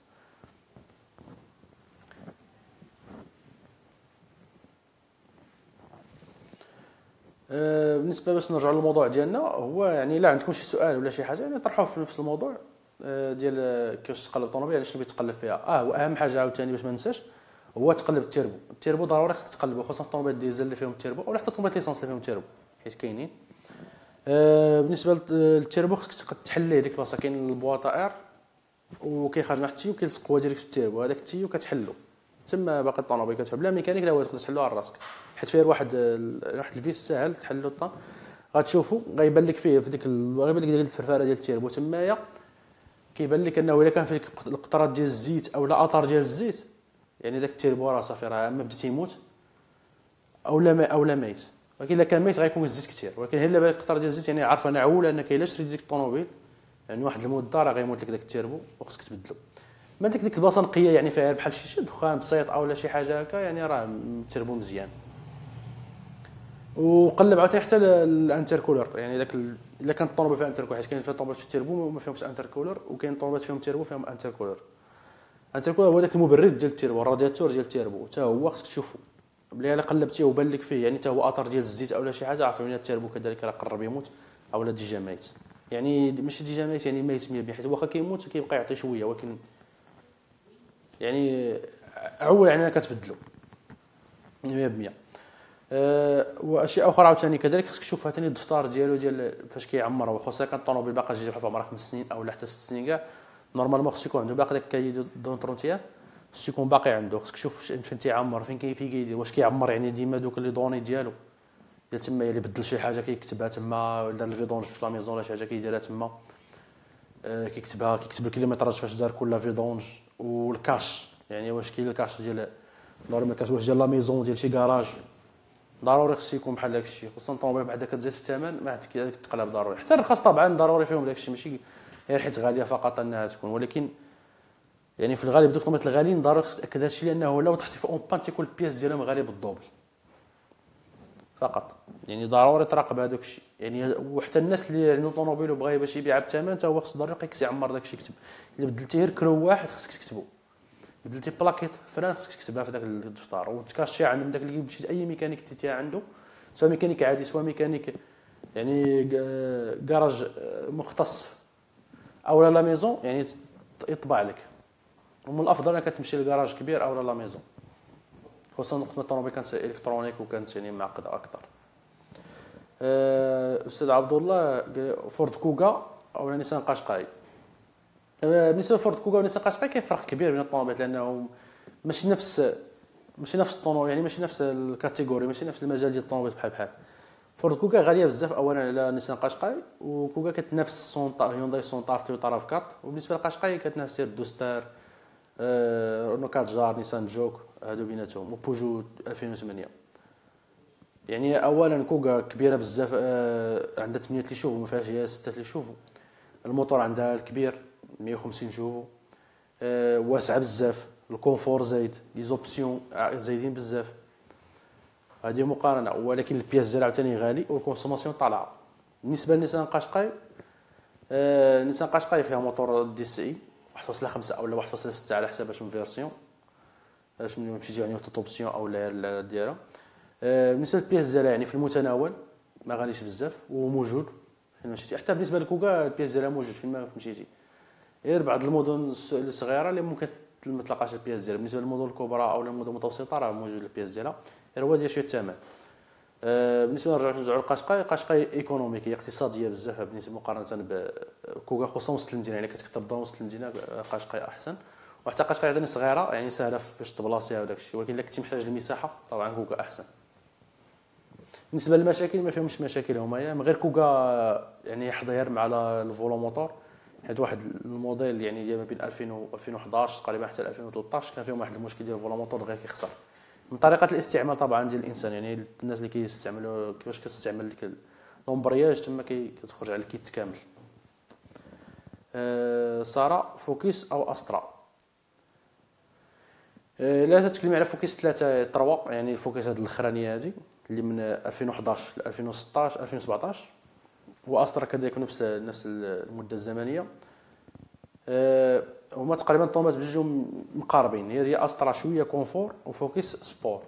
Speaker 1: بالنسبه باش نرجعوا للموضوع ديالنا، هو يعني لا عندكم شي سؤال ولا شي حاجه يعني طرحوه في نفس الموضوع ديال كيفاش تقلب الطوموبيل، يعني شنو بيتقلب فيها. واهم حاجه عاوتاني باش ما ننساش هو تقلب التيربو ضروري خصك تقلبه، خصوصا الطوموبيل الديزل اللي فيهم التيربو، ولا حتى الطوموبيل ليسانس اللي فيهم التيربو حيت كاينين. بالنسبه للتيربو خصك تحليه ديك البلاصه، كاين البواطه اير وكيخرج واحد التيو كيلصق هو ديريكت في التيربو، هذاك التيو كتحلو تما باقي الطوموبيل كتحل بلا ميكانيك، لا هو تقدر تحلو على راسك حيت فيه واحد الفيس ساهل تحلو الطا. غتشوفوا غيبان لك فيه في ديك غيبان لك ديال الفرفاره ديال التيربو تمايا، كيبان لك انه الا كان فيه القطرات ديال الزيت او لا اثار ديال الزيت، يعني داك التيربو راه صافي، راه اما بدا تيموت او لا ميت. ولكن الا كان ميت غيكون الزيت كثير. ولكن الا بالك قطره ديال الزيت يعني عارف انا عول انك الا شريتي ديك الطوموبيل يعني واحد المده راه غيموت لك داك التيربو وخصك تبدلو. ما ديك البلاصه نقيه يعني فيها بحال شي دخان بسيط او لا شي حاجه هكا، يعني راه التيربو مزيان. وقلب عاوتاني حتى الانتركولر، يعني داك الا كانت الطوموبيل فيها انتركولر، حيت كاين فيها طوموبيل في التيربو ما فيهمش انتركولر، وكاين طوموبيل فيهم تيربو فيهم انتركولر. الانتركولر هو داك المبرد ديال التيربو، الرادياتور ديال التيربو حتى هو خصك تشوفو بلي الا قلبتيه وبان لك فيه يعني حتى هو اثر ديال الزيت او لا شي حاجه، عرف ان التيربو كذلك راه قرب يموت او لا ديجا ميت. يعني ماشي ديجا ميت يعني ميت 100%، حيت واخا كيموت كيبقى يعطي شويه، ولكن يعني عول يعني كتبدلو 100%. واشياء اخرى عاوتاني كذلك خصك تشوف ثاني الدفتر ديالو ديال فاش كيعمر، وخصوصا كان الطوموبيل باقا جاي بحال في عمرها 5 سنين او لا حتى 6 سنين كاع، نورمالمون خصو يكون عنده باقي داك كاي دونترونتيان، خصو يكون باقي عنده. خصك تشوف فين تيعمر، فين كيدير، واش كيعمر يعني ديما دوك لي دوني ديالو ديال تما، اللي بدل شي حاجه كيكتبها تما، دار الفيدونج في لا ميزون ولا شي حاجه كيديرها تما، كيكتب الكيلومتراج فاش دار كل فيدونج، والكاش يعني واش كاين الكاش ديال نورمال الكاش واش ديال لا ميزون ديال شي كراج، ضروري خصو يكون بحال داك الشيء. خصوصا الطوموبيل بعدا كتزيد في الثمن ما عندك تقلب ضروري، حتى الرخص طبعا ضروري فيهم داك الشيء، ماشي غير حيت غاليه فقط انها تكون، ولكن يعني في الغالب دوك الطوموبيلات الغاليين ضروري خصك تاكد هادشي، لانه لو طحتي في اون بان تيكون البياس ديالهم غاليه بالدوبل فقط. يعني ضروري تراقب هذاك الشيء يعني. وحتى الناس اللي عنده طوموبيل وبغى باش يبيعها بالثمن حتى هو خص ضروري يعمر داك الشيء، يكتب الا بدلتي غير كرو واحد خصك تكتبو، بدلتي بلاكيت فران خصك تكتبها في داك الدفتر، وتكاشي عند داك اللي مشيت اي ميكانيك ديتيها عنده، سواء ميكانيك عادي سواء ميكانيك يعني كراج مختص او لا ميزون، يعني يطبع لك. ومن الافضل انك تمشي لكراج كبير او لا ميزون، خصوصا وقت ما الطوموبيل كانت الكترونيك وكانت يعني معقده اكثر. استاذ عبد الله فورد كوغا او نيسان قشقاي. بالنسبه لفورد كوغا ونيسان قشقاي كاين فرق كبير بين الطوموبيلات لانهم ماشي نفس الطونو، يعني ماشي نفس الكاتيجوري، ماشي نفس المجال ديال الطوموبيل بحال. فورد كوغا غاليه بزاف اولا على نيسان قشقاي، وكوغا كتنافس هيونداي سونطا في تويوتا راف 4، وبالنسبه لقشقاي كتنافس دوستار، رونو كاتجار، نيسان جوك، هادو بيناتهم، وبوجو 2008. يعني اولا كوغا كبيره بزاف، عندها 8 لي شوفو، ما فيهاش هي 6 لي شوفو. الموتور عندها الكبير 150 شوفو، واسعه بزاف، الكونفور زايد، لي زوبسيون زايدين بزاف. هذه مقارنه، ولكن البياس ديالها عاوتاني غالي والكونسوماسيون طالعه. بالنسبه لنيسان قشقاي، نيسان قشقاي فيها موتور دي سي اي 1.5 او 1.6 على حسب واش من فيرسيون، باش مشيتي يعني اوتو اوبسيون او لا ديالها. بالنسبه للبياس ديالها يعني في المتناول، ما غاليش بزاف وموجود فين مشيتي. حتى بالنسبه لكوغا البياس ديالها موجود فين ما مشيتي، غير بعض المدن الصغيره اللي ممكن ما تلقاش البياس ديالها. بالنسبه للمدن الكبرى او المدن المتوسطه راه موجود البياس ديالها، غير هو ديال شويه الثمن. بالنسبه نرجعوا لقشقاي، قشقاي ايكونوميكيه اقتصاديه بزاف بالنسبه مقارنه بكوغا، خصوصا وسط المدينه. يعني كتكثر الضوء وسط المدينه قشقاي احسن، وحتى قشقاي عاوتاني صغيره يعني سهله باش تبلاصيها وداك الشيء، ولكن الا كنتي محتاج المساحه طبعا كوغا احسن. بالنسبه للمشاكل ما فيهمش مشاكل هما، من غير كوغا يعني حضير مع الفولو موتور، حيت واحد الموديل يعني ما بين 2000 و 2011 تقريبا حتى 2013 كان فيهم واحد المشكل ديال الفولو موتور غير كيخسر من طريقه الاستعمال طبعا ديال الانسان. يعني الناس اللي كيستعملوا كيفاش كتستعمل ديك لومبرياج تما كتخرج على الكيت كامل. سارة فوكس او استرا. لا تتكلم على فوكس 3 يعني الفوكس هذه الاخرانيه هذه اللي من 2011 ل 2016 2017، واسترا كذلك نفس المده الزمنيه. هما تقريبا الطومات بجوج مقاربين، هي استرا شويه كونفور وفوكس سبور.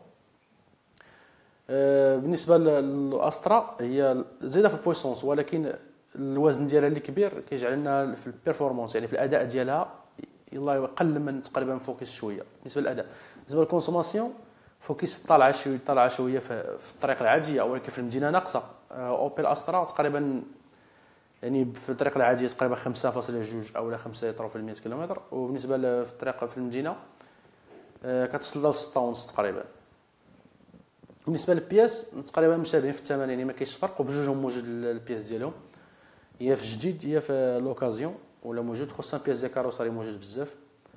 Speaker 1: بالنسبه للاسترا هي زايده في البويسونس، ولكن الوزن ديالها اللي كبير كيجعل لنا في البيرفورمانس يعني في الاداء ديالها يلا يقل من تقريبا فوكس شويه بالنسبه للاداء. بالنسبه للكونسوماسيون فوكس طالعه شويه في الطريق العاديه، ولكن في المدينه ناقصه. اوبيل استرا تقريبا يعني في الطريق العاديه تقريبا 5.2 او 5 لتر في 100 كيلومتر، وبالنسبه في الطريق في المدينه كتوصل ل 6.5 تقريبا. بالنسبه للبياس تقريبا مشابهين في الثمن، يعني ما كاينش فرق، وبجوجهم موجود البياس ديالهم، هي في الجديد هي في لوكازيون ولا موجود، خصوصا بياس ديال كاروساري موجود بزاف.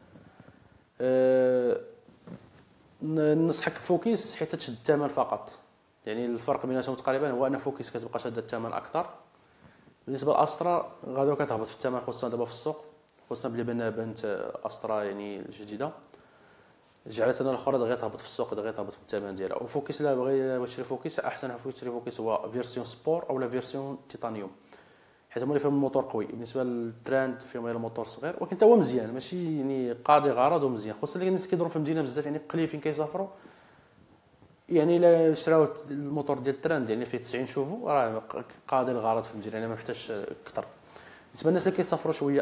Speaker 1: ننصحك فوكس حيت تشد الثمن فقط، يعني الفرق بيناتهم تقريبا هو ان فوكس كتبقى شاده الثمن اكثر. بالنسبه لاسترا غادي كتهبط في الثمن، خصوصا دابا في السوق، خصوصا بلي بنت استرا يعني الجديده جعلت انا الاخرى دغيا تهبط في السوق، دغيا تهبط في الثمن ديالها. وفوكس الا بغى تشري فوكس احسن تشري فوكس هو فيرسيون سبور او لا فيرسيون تيتانيوم، حيت هما اللي فيهم الموتور قوي. بالنسبه للتراند فيهم غير الموتور صغير، ولكن حتى هو مزيان ماشي يعني قاضي غرض ومزيان، خصوصا اللي الناس كيدوروا في المدينه بزاف يعني قليل فين كيسافروا. يعني الا شراو الموتور ديال التراند يعني فيه 90 شوفو راه قاضي الغرض في المدينه، يعني ما محتاجش اكثر. بالنسبه للناس اللي كيسافروا شويه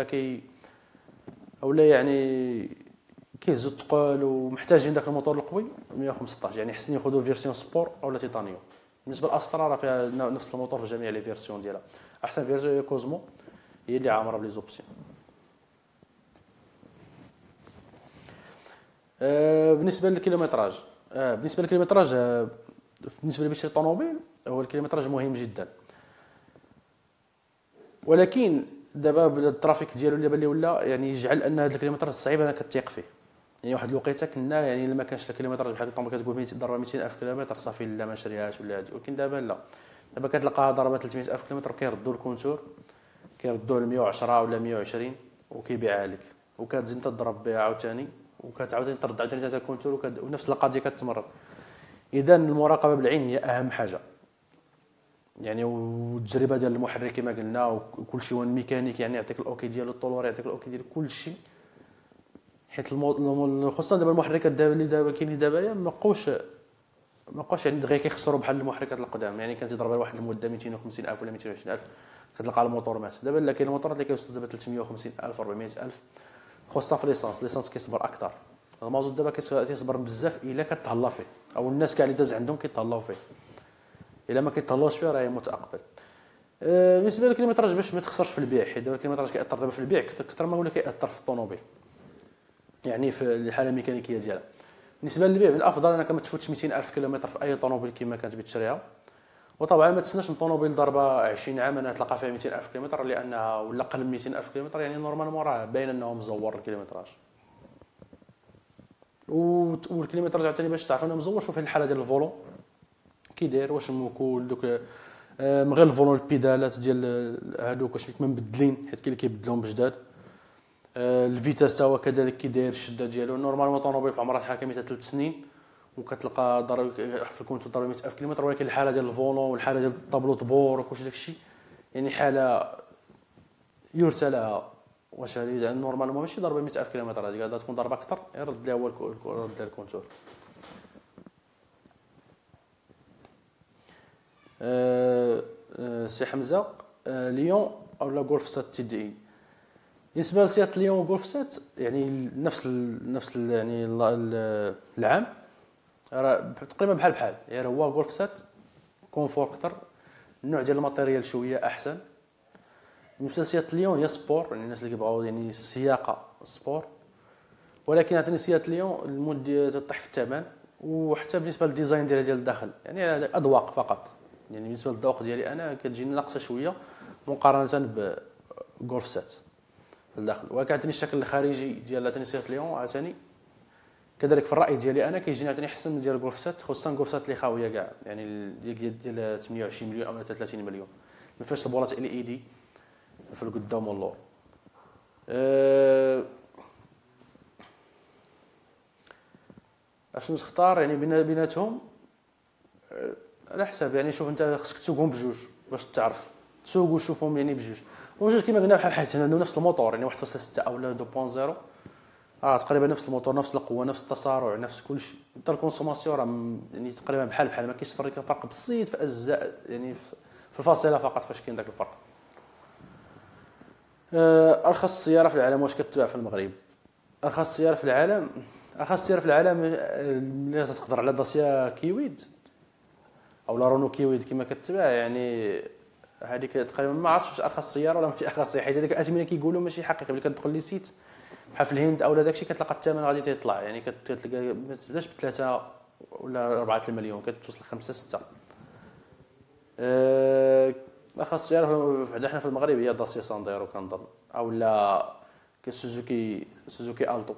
Speaker 1: او لا يعني كيهزوا الثقال ومحتاجين داك الموتور القوي 115، يعني حسن ياخذوا فيرسيون سبور او لا تيتانيوم. بالنسبه لاسترا راه فيها نفس الموتور في جميع لي فيرسيون ديالها. احسن فيرسيون هي كوزمو، هي اللي عامره بلي زوبسيون. بالنسبه للكيلومتراج، بالنسبه لشي طوموبيل هو الكيلومتراج مهم جدا، ولكن دابا الترافيك ديالو اللي بان لي ولا يعني يجعل ان هذا الكيلومتر صعيب انك تثيق فيه. يعني واحد الوقيته كنا يعني ما كانش الكيلومتر بحال الطوموبيل كتقول 200 ضربه 200,000 كيلومتر صافي لا ما شريهاش ولا هادي، ولكن دابا لا، دابا كتلقاها ضربه 300,000 كيلومتر وكيردوا الكونتور كيردوه ل 110 ولا 120 وكيبيعها لك، وكتزيد تضرب بها عاوتاني وكتعاود ترد عاوتاني حتى الكونتور ونفس القضيه كتمرر. اذا المراقبه بالعين هي اهم حاجه، يعني والتجربه ديال المحرك كما قلنا وكل شيء، والميكانيك يعني يعطيك الاوكي ديالو، الطولور يعطيك الاوكي ديال كل شيء، حيت خصوصا دابا المحركات دابا كاينين دابا ما بقاوش يعني دغيا كيخسروا بحال المحركات القدام. يعني كانت تضرب واحد المده 250,000 ولا 220,000 كتلقى الموتور مات. دابا لا، كاين الموتورات اللي كيوصلوا دابا 350,000 400,000، خصوصا في ليسانس كيصبر اكثر. المازوت دابا كيصبر بزاف الا كتهلا فيه، او الناس كاع اللي داز عندهم كيتهلاو فيه. الا ما كيتهلاوش فيه راه يموت اقبل. بالنسبه للكيلومتراج باش ما تخسرش في البيع، حيت دابا الكيلومتراج كيأثر دابا في البيع اكثر ما ولا كيأثر في الطوموبيل، يعني في الحاله الميكانيكيه ديالها. بالنسبه للبيع من الافضل انك ما تفوتش 200 الف كيلومتر في اي طوموبيل كما كانت بتشريها. وطبعا ما تسناش من طوموبيل ضربه 20 عام انها تلقى فيها 200 الف كيلومتر، لانها ولا اقل من 200 الف كيلومتر، يعني نورمالمون راه باين انه مزور الكيلومتراج. والكيلومتراج عاوتاني باش تعرف انه مزور، شوف الحاله ديال الفولون كي داير، واش موكول دوك من غير الفولون البيدالات ديال هادوك واش مبدلين، حيت كاين اللي كيبدلوهم بجداد. الفيتاس هو كذلك كي داير الشده ديالو. نورمالمون طوموبيل في عمرها الحالي 3 سنين وكتلقى ضرب في الكونتور ضرب 100 الف كيلومتر، ولكن الحاله ديال الفولون والحاله ديال الطابلو طبور وكلشي داكشي يعني حاله يرثى لها. واش هذه نورمالمون ماشي ضربه 100 الف كيلومتر، هذه غادا تكون ضربه اكثر، يرد لها هو رد لها الكونتور. سي حمزه، ليون او لا غولف 7 تي دي. بالنسبه لسيارة ليون غولف 7 يعني نفس يعني العام راه تقريبا بحال يعني هو غولف 7 كونفور اكثر، النوع ديال الماتيريال شويه احسن. بالنسبه لسيارة ليون هي سبور، يعني الناس اللي كيبغاو يعني السياقه سبور، ولكن عطيني سيارة ليون المود تطيح في الثمن، وحتى بالنسبه للديزاين ديالها ديال الداخل يعني اذواق فقط. يعني بالنسبه للذوق ديالي انا كتجيني ناقصه شويه مقارنه بغولف 7 في الداخل. ولكن عطيني الشكل الخارجي ديال عطيني سيارة ليون عطيني كذلك في الراي ديالي انا كيجيني عطيني احسن من ديال غولف 7، خصوصا غولف 7 اللي خاويه كاع، يعني ديال 28 مليون او 30 مليون ما فيهاش البولات ال اي دي في القدام واللور. اشنو تختار يعني بيناتهم على حساب، يعني شوف انت خصك تسوقهم بجوج باش تعرف تسوق وشوفهم يعني بجوج. وجوج كما قلنا بحال حيت عندهم نفس الموتور، يعني 1.6 او 2.0 تقريبا نفس الموتور، نفس القوه، نفس التسارع، نفس كل شيء. انت الكونسوماسيون راه يعني تقريبا بحال ما كاينش فرق بسيط في اجزاء، يعني في الفاصله فقط فاش كاين داك الفرق. ارخص سياره في العالم واش كتباع في المغرب؟ ارخص سياره في العالم اللي تقدر على داسيا كيويد او لا رونو كيويد كما كتباع، يعني هذيك تقريبا ما عرفتش واش ارخص سياره ولا ماشي ارخص سياره، حيت هذيك الاثمنه كيقولوا ماشي حقيقي. ملي كتدخل لي سيت بحال في الهند او داكشي كتلقى الثمن غادي تيطلع، يعني كتلقى ما تبداش ب3 ولا 4 المليون، كتوصل 5 6. ارخص سياره حنا في المغرب هي داسيا سانديرو كنظن، او لا سوزوكي التو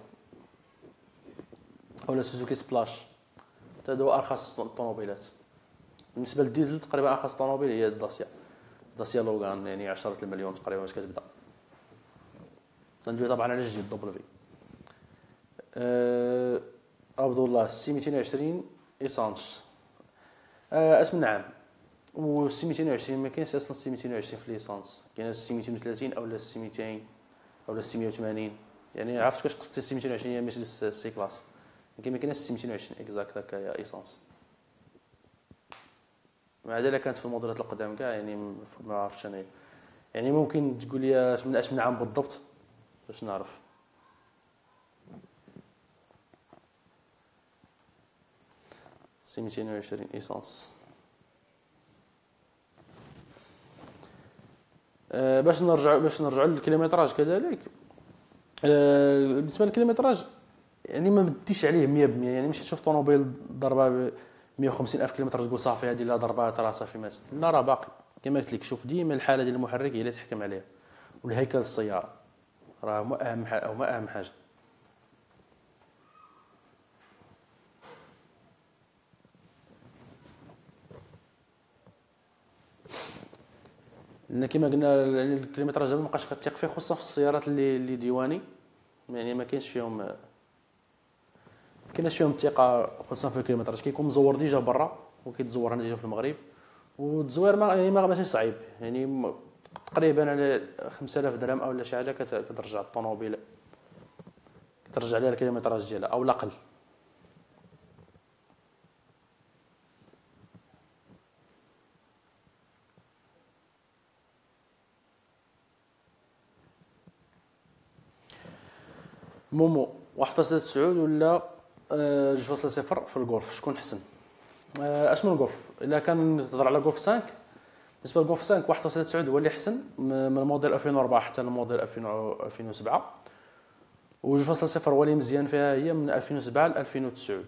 Speaker 1: ولا سوزوكي سبلاش، هادو ارخص الطوموبيلات. بالنسبه للديزل تقريبا ارخص طوموبيل هي داسيا لوغان، يعني 10 المليون تقريبا باش كتبدا. ندوي طبعا على الجديد دوبل في. عبد الله سي 220 ايسانس اسم نعم، و سي 220 ما كاينش اصلا سي 220 في ليسانس، كاين سي 230 او لا سي 200 او لا سي 180. يعني عرفت واش قصدي سي 220 هي ماشي سي كلاس، ما كاينش سي 220 اكزاكت هكا ايسانس. ما عدا الا كانت في الموديلات القدام كاع، يعني ما عرفتش انا، يعني ممكن تقول لي من اش من عام بالضبط باش نعرف. سي 220 ايسانس. باش نرجعوا للكيلومتراج كذلك. بالنسبه للكيلومتراج يعني ما بديش عليه 100%، يعني ماشي تشوف طوموبيل ضربه 150 الف كيلومتر تقول صافي هذه لا ضربات راه صافي مات، لا راه باقي كما قلت لك. شوف ديما الحاله ديال المحرك هي اللي تحكم عليها، والهيكل السياره راه هما اهم حاجه. لان كما قلنا يعني الكيلومتراج ما بقاش كتثق فيه، خصوصا في السيارات اللي ديواني، يعني ما كاينش فيهم الثقه، خصوصا في الكيلومتراج كيكون مزور ديجا برا وكيتزور هنا ديجا في المغرب. والتزوير ما يعني ماشي صعيب، يعني تقريبا على 5000 درهم او لا شي حاجه كترجع الطوموبيل، كترجع لها الكيلومتراج ديالها او الاقل. مومو 1.9 ولا 2.0 في الجولف، شكون حسن؟ اش من الجولف؟ الا كان تهضر على جولف 5، بالنسبه للجولف 5 1.9 هو اللي حسن من الموديل 2004 حتى الموديل 2007، و 2.0 هو اللي مزيان فيها هي من 2007 ل 2009،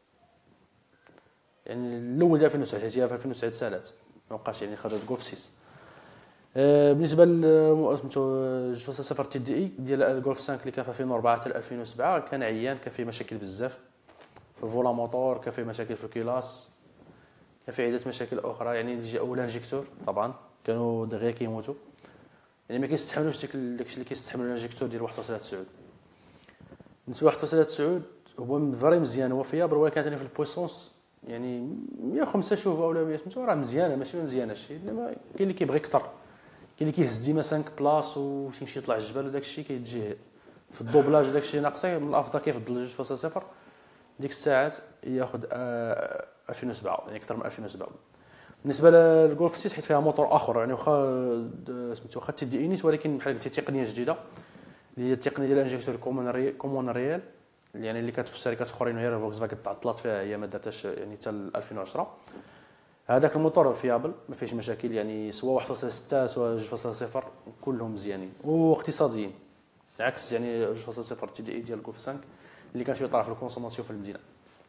Speaker 1: يعني الاول ديال 2009 حيت هي في 2009 سالات ما بقاش يعني خرجت جولف 6. بالنسبه ل 2.0 تي دي اي ديال الجولف 5 اللي كان في 2004 حتى 2007 كان عيان، كان فيه مشاكل بزاف في الفولا موتور، كان فيه مشاكل في الكيلاس، كان فيه عده مشاكل اخرى، يعني اللي جا اول انجيكتور طبعا كانوا دغيا كيموتوا، يعني ما كيستحملوش داكشي اللي كيستحمل الانجيكتور ديال 1.9. بالنسبه ل 1.9 هو فري مزيان، هو فيابل، ولكن كانت في البويسونس يعني 105 شوف اولا 100 راه مزيانه ماشي ما مزياناش، انما كاين اللي كيبغي كثر، كاين اللي كيهز ديما 5 بلاص وتيمشي يطلع الجبل وداك الشيء كيتجي في الدوبلاج وداك الشيء ناقصه، من الافضل كيفضل 2.0 ديك الساعات ياخذ 2007 يعني اكثر من 2007. بالنسبه للجولف 6 حيت فيها موتور اخر يعني واخا تي دي انيس، ولكن بحال قلتي تقنيه جديده اللي هي التقنيه ديال الانجكتور كومون ريال، يعني اللي كانت في الشركات اخرين وهي فولكس فاجن تعطلات فيها، هي ما دارتهاش يعني حتى 2010. هذاك الموتور فيابل ما فيهش مشاكل، يعني سواء 1.6 سواء 2.0 كلهم مزيانين واقتصاديين، عكس يعني 2.0 تي دي اي ديال الجولف 5 اللي كان شويه طالع في الكونسوماسيون في المدينه.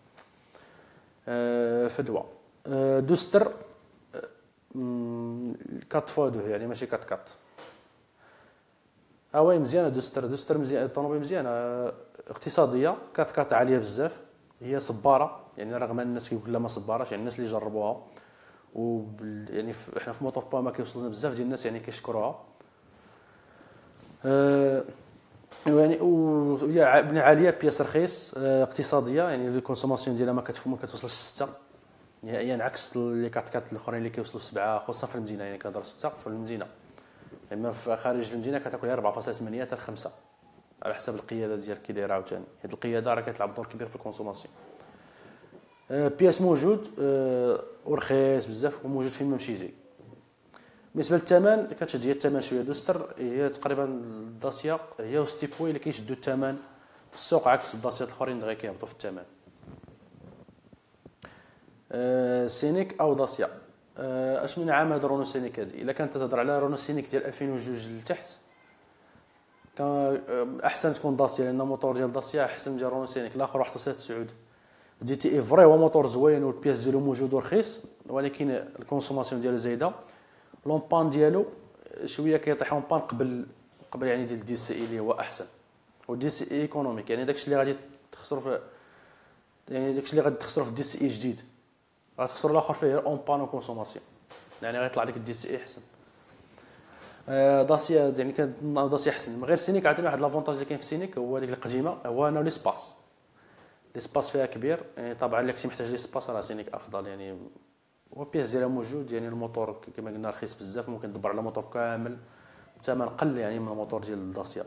Speaker 1: فدوى دوستر 4 فوا 2 يعني ماشي 4 4. وي مزيانه دوستر مزيان، الطوموبيل مزيانه اقتصاديه، 4 4 عاليه بزاف، هي صباره يعني رغم ان الناس كيقول لا ما صباراش، يعني الناس اللي جربوها يعني احنا في موتور با ما كيوصلنا بزاف ديال الناس يعني كيشكروها. يعني وهي بنيه عاليه، بياس رخيص، اقتصاديه، يعني الكونسوماسيون ديالها ما كتوصلش 6 نهائيا، عكس لي كات الاخرين اللي كيوصلوا 7 خصوصا في المدينه، يعني كنهضر 6 في المدينه، اما في خارج المدينه كتاكل 4.8 حتى 5 على حسب القياده ديالك كي دايره عاوتاني، حيت القياده راه كتلعب دور كبير في الكونسوماسيون. بياس موجود ورخيص بزاف وموجود فين ما مشيتي. بالنسبه للثمن كتشد هي الثمن شويه، دوستر هي تقريبا الداسيا هي وستيبوي اللي كيشدوا الثمن في السوق، عكس الداسيات الاخرين دغيا كيهبطوا في الثمن. سينيك او داسيا، اش من عام هاد رونو سينيك هادي؟ الا كانت تهضر على رونو سينيك ديال 2002 لتحت كان احسن تكون داسيا، لان الموتور ديال داسيا احسن من ديال رونو سينيك. الاخر 1.9 جي تي اي فري هو موتور زوين والبياس ديالو موجود ورخيص، ولكن الكونسوماسيون ديالو زايده، لومبان ديالو شويه كيطيح لومبان قبل يعني ديال دي سي اي اللي هو احسن، ودي سي اي ايكونوميك، يعني داكشي اللي غادي تخسروا في، يعني داكشي اللي غادي تخسروا في الدي سي اي جديد غتخسروا الاخر فيه اون بان وكونسوماسيون، يعني غيطلع لك الدي سي اي احسن. داسيا يعني كان داسيا احسن من غير سينيك. عاوتاني واحد لافونتاج اللي كاين في سينيك هو ديك القديمه، هو انه ليسباس فيها كبير، يعني طبعا اللي كنتي محتاج ليسباس راه سينيك افضل، يعني والبياس ديالها موجود، يعني الموتور كما قلنا رخيص بزاف، ممكن تدبر على موتور كامل بثمن قل يعني من الموتور ديال داسيا.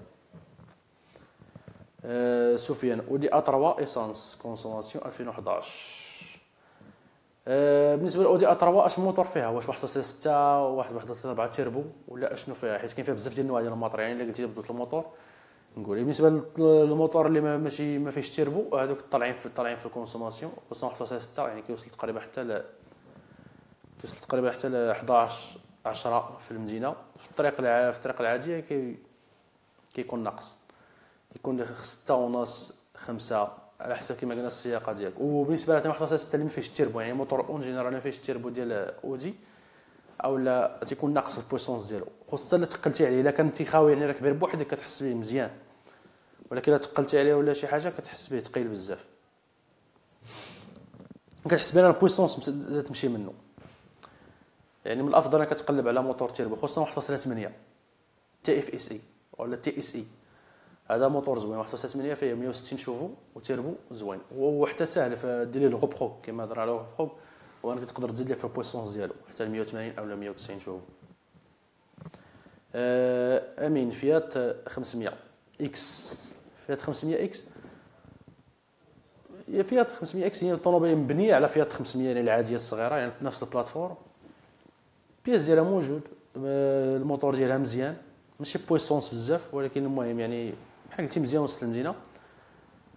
Speaker 1: سفيان ودي ا3 ايسانس كونسوماسيون 2011. بالنسبه لاودي ا3 اش الموتور فيها؟ واش 1.6 واحد 1.4 تيربو ولا اشنو فيها؟ حيت كاين فيها بزاف ديال النوايا ديال الموتور، يعني الا قلتي بدلت الموتور نقول بالنسبه للموتور اللي ما فيهش تيربو هذوك طالعين في الكونسوماسيون، خصوصا 1.6 يعني كيوصل تقريبا حتى ل 11 10 في المدينه، في الطريق العاديه كيكون ناقص، يكون 6 ونص 5 على حسب كما قلنا السياقه ديالك. وبالنسبه لها 1.6 اللي ما فيهش التيربو، يعني موتور اون جينيرال ما فيهش التيربو ديال اودي او لا تيكون ناقص في البويسونس ديالو، خصوصا الا تقلتي عليه. الا كنتي خاوي يعني راكبير بوحدك كتحس به مزيان، ولكن الا تقلتي عليه ولا شي حاجه كتحس به ثقيل بزاف، كتحس بان البويسونس تمشي منه. يعني من الافضل انك تقلب على موتور تيربو، خصوصا 1.8 تي اف اس اي ولا تي اس اي، هذا موتور زوين 1.8 فيه 160 شوفو وتيربو زوين، وحتى سهل فديري له غوبرو كما هضر على غوبرو، وانك تقدر تزيد ليه في البويسونس ديالو حتى 180 او 190 شوفو. امين فيات 500 اكس، فيات 500 اكس، هي فيات 500 اكس هي الطوموبيل مبنيه على فيات 500 يعني العاديه الصغيره، يعني نفس البلاتفورم، بياس ديالها موجود، الموتور ديالها مزيان، ماشي بويسونس بزاف، ولكن المهم يعني بحال قلتي مزيان وسط المدينه.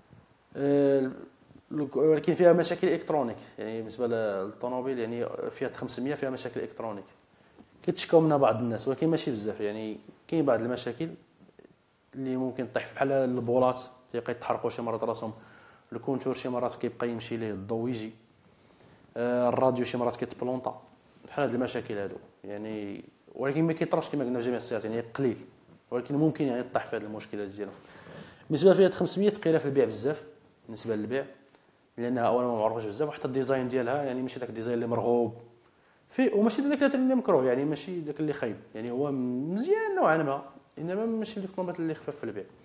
Speaker 1: آه، ولكن فيها مشاكل الكترونيك، يعني بالنسبه للطوموبيل يعني فيات 500 فيها مشاكل الكترونيك كيتشكاو منها بعض الناس، ولكن ماشي بزاف. يعني كاين بعض المشاكل اللي ممكن طيح بحال البولات تيبقى يتحرقوا شي مرات راسهم، الكونتور شي مرات كيبقى يمشي ليه الضو يجي، الراديو شي مرات كيتبلونطا، بحال هاد المشاكل هادو يعني. ولكن ما كيطراش كما قلنا في جميع السيارات، يعني قليل، ولكن ممكن يعني طيح في هاد المشكلات ديالهم. بالنسبه لفئه 500 ثقيله في البيع بزاف بالنسبه للبيع، لانها اولا ما معروفاش بزاف، وحتى الديزاين ديالها يعني ماشي داك الديزاين اللي مرغوب فيه، وماشي داك اللي مكروه، يعني ماشي داك اللي خايب، يعني هو مزيان نوعا ما، انما ماشي ديك الطوموبيل اللي خفاف في البيع.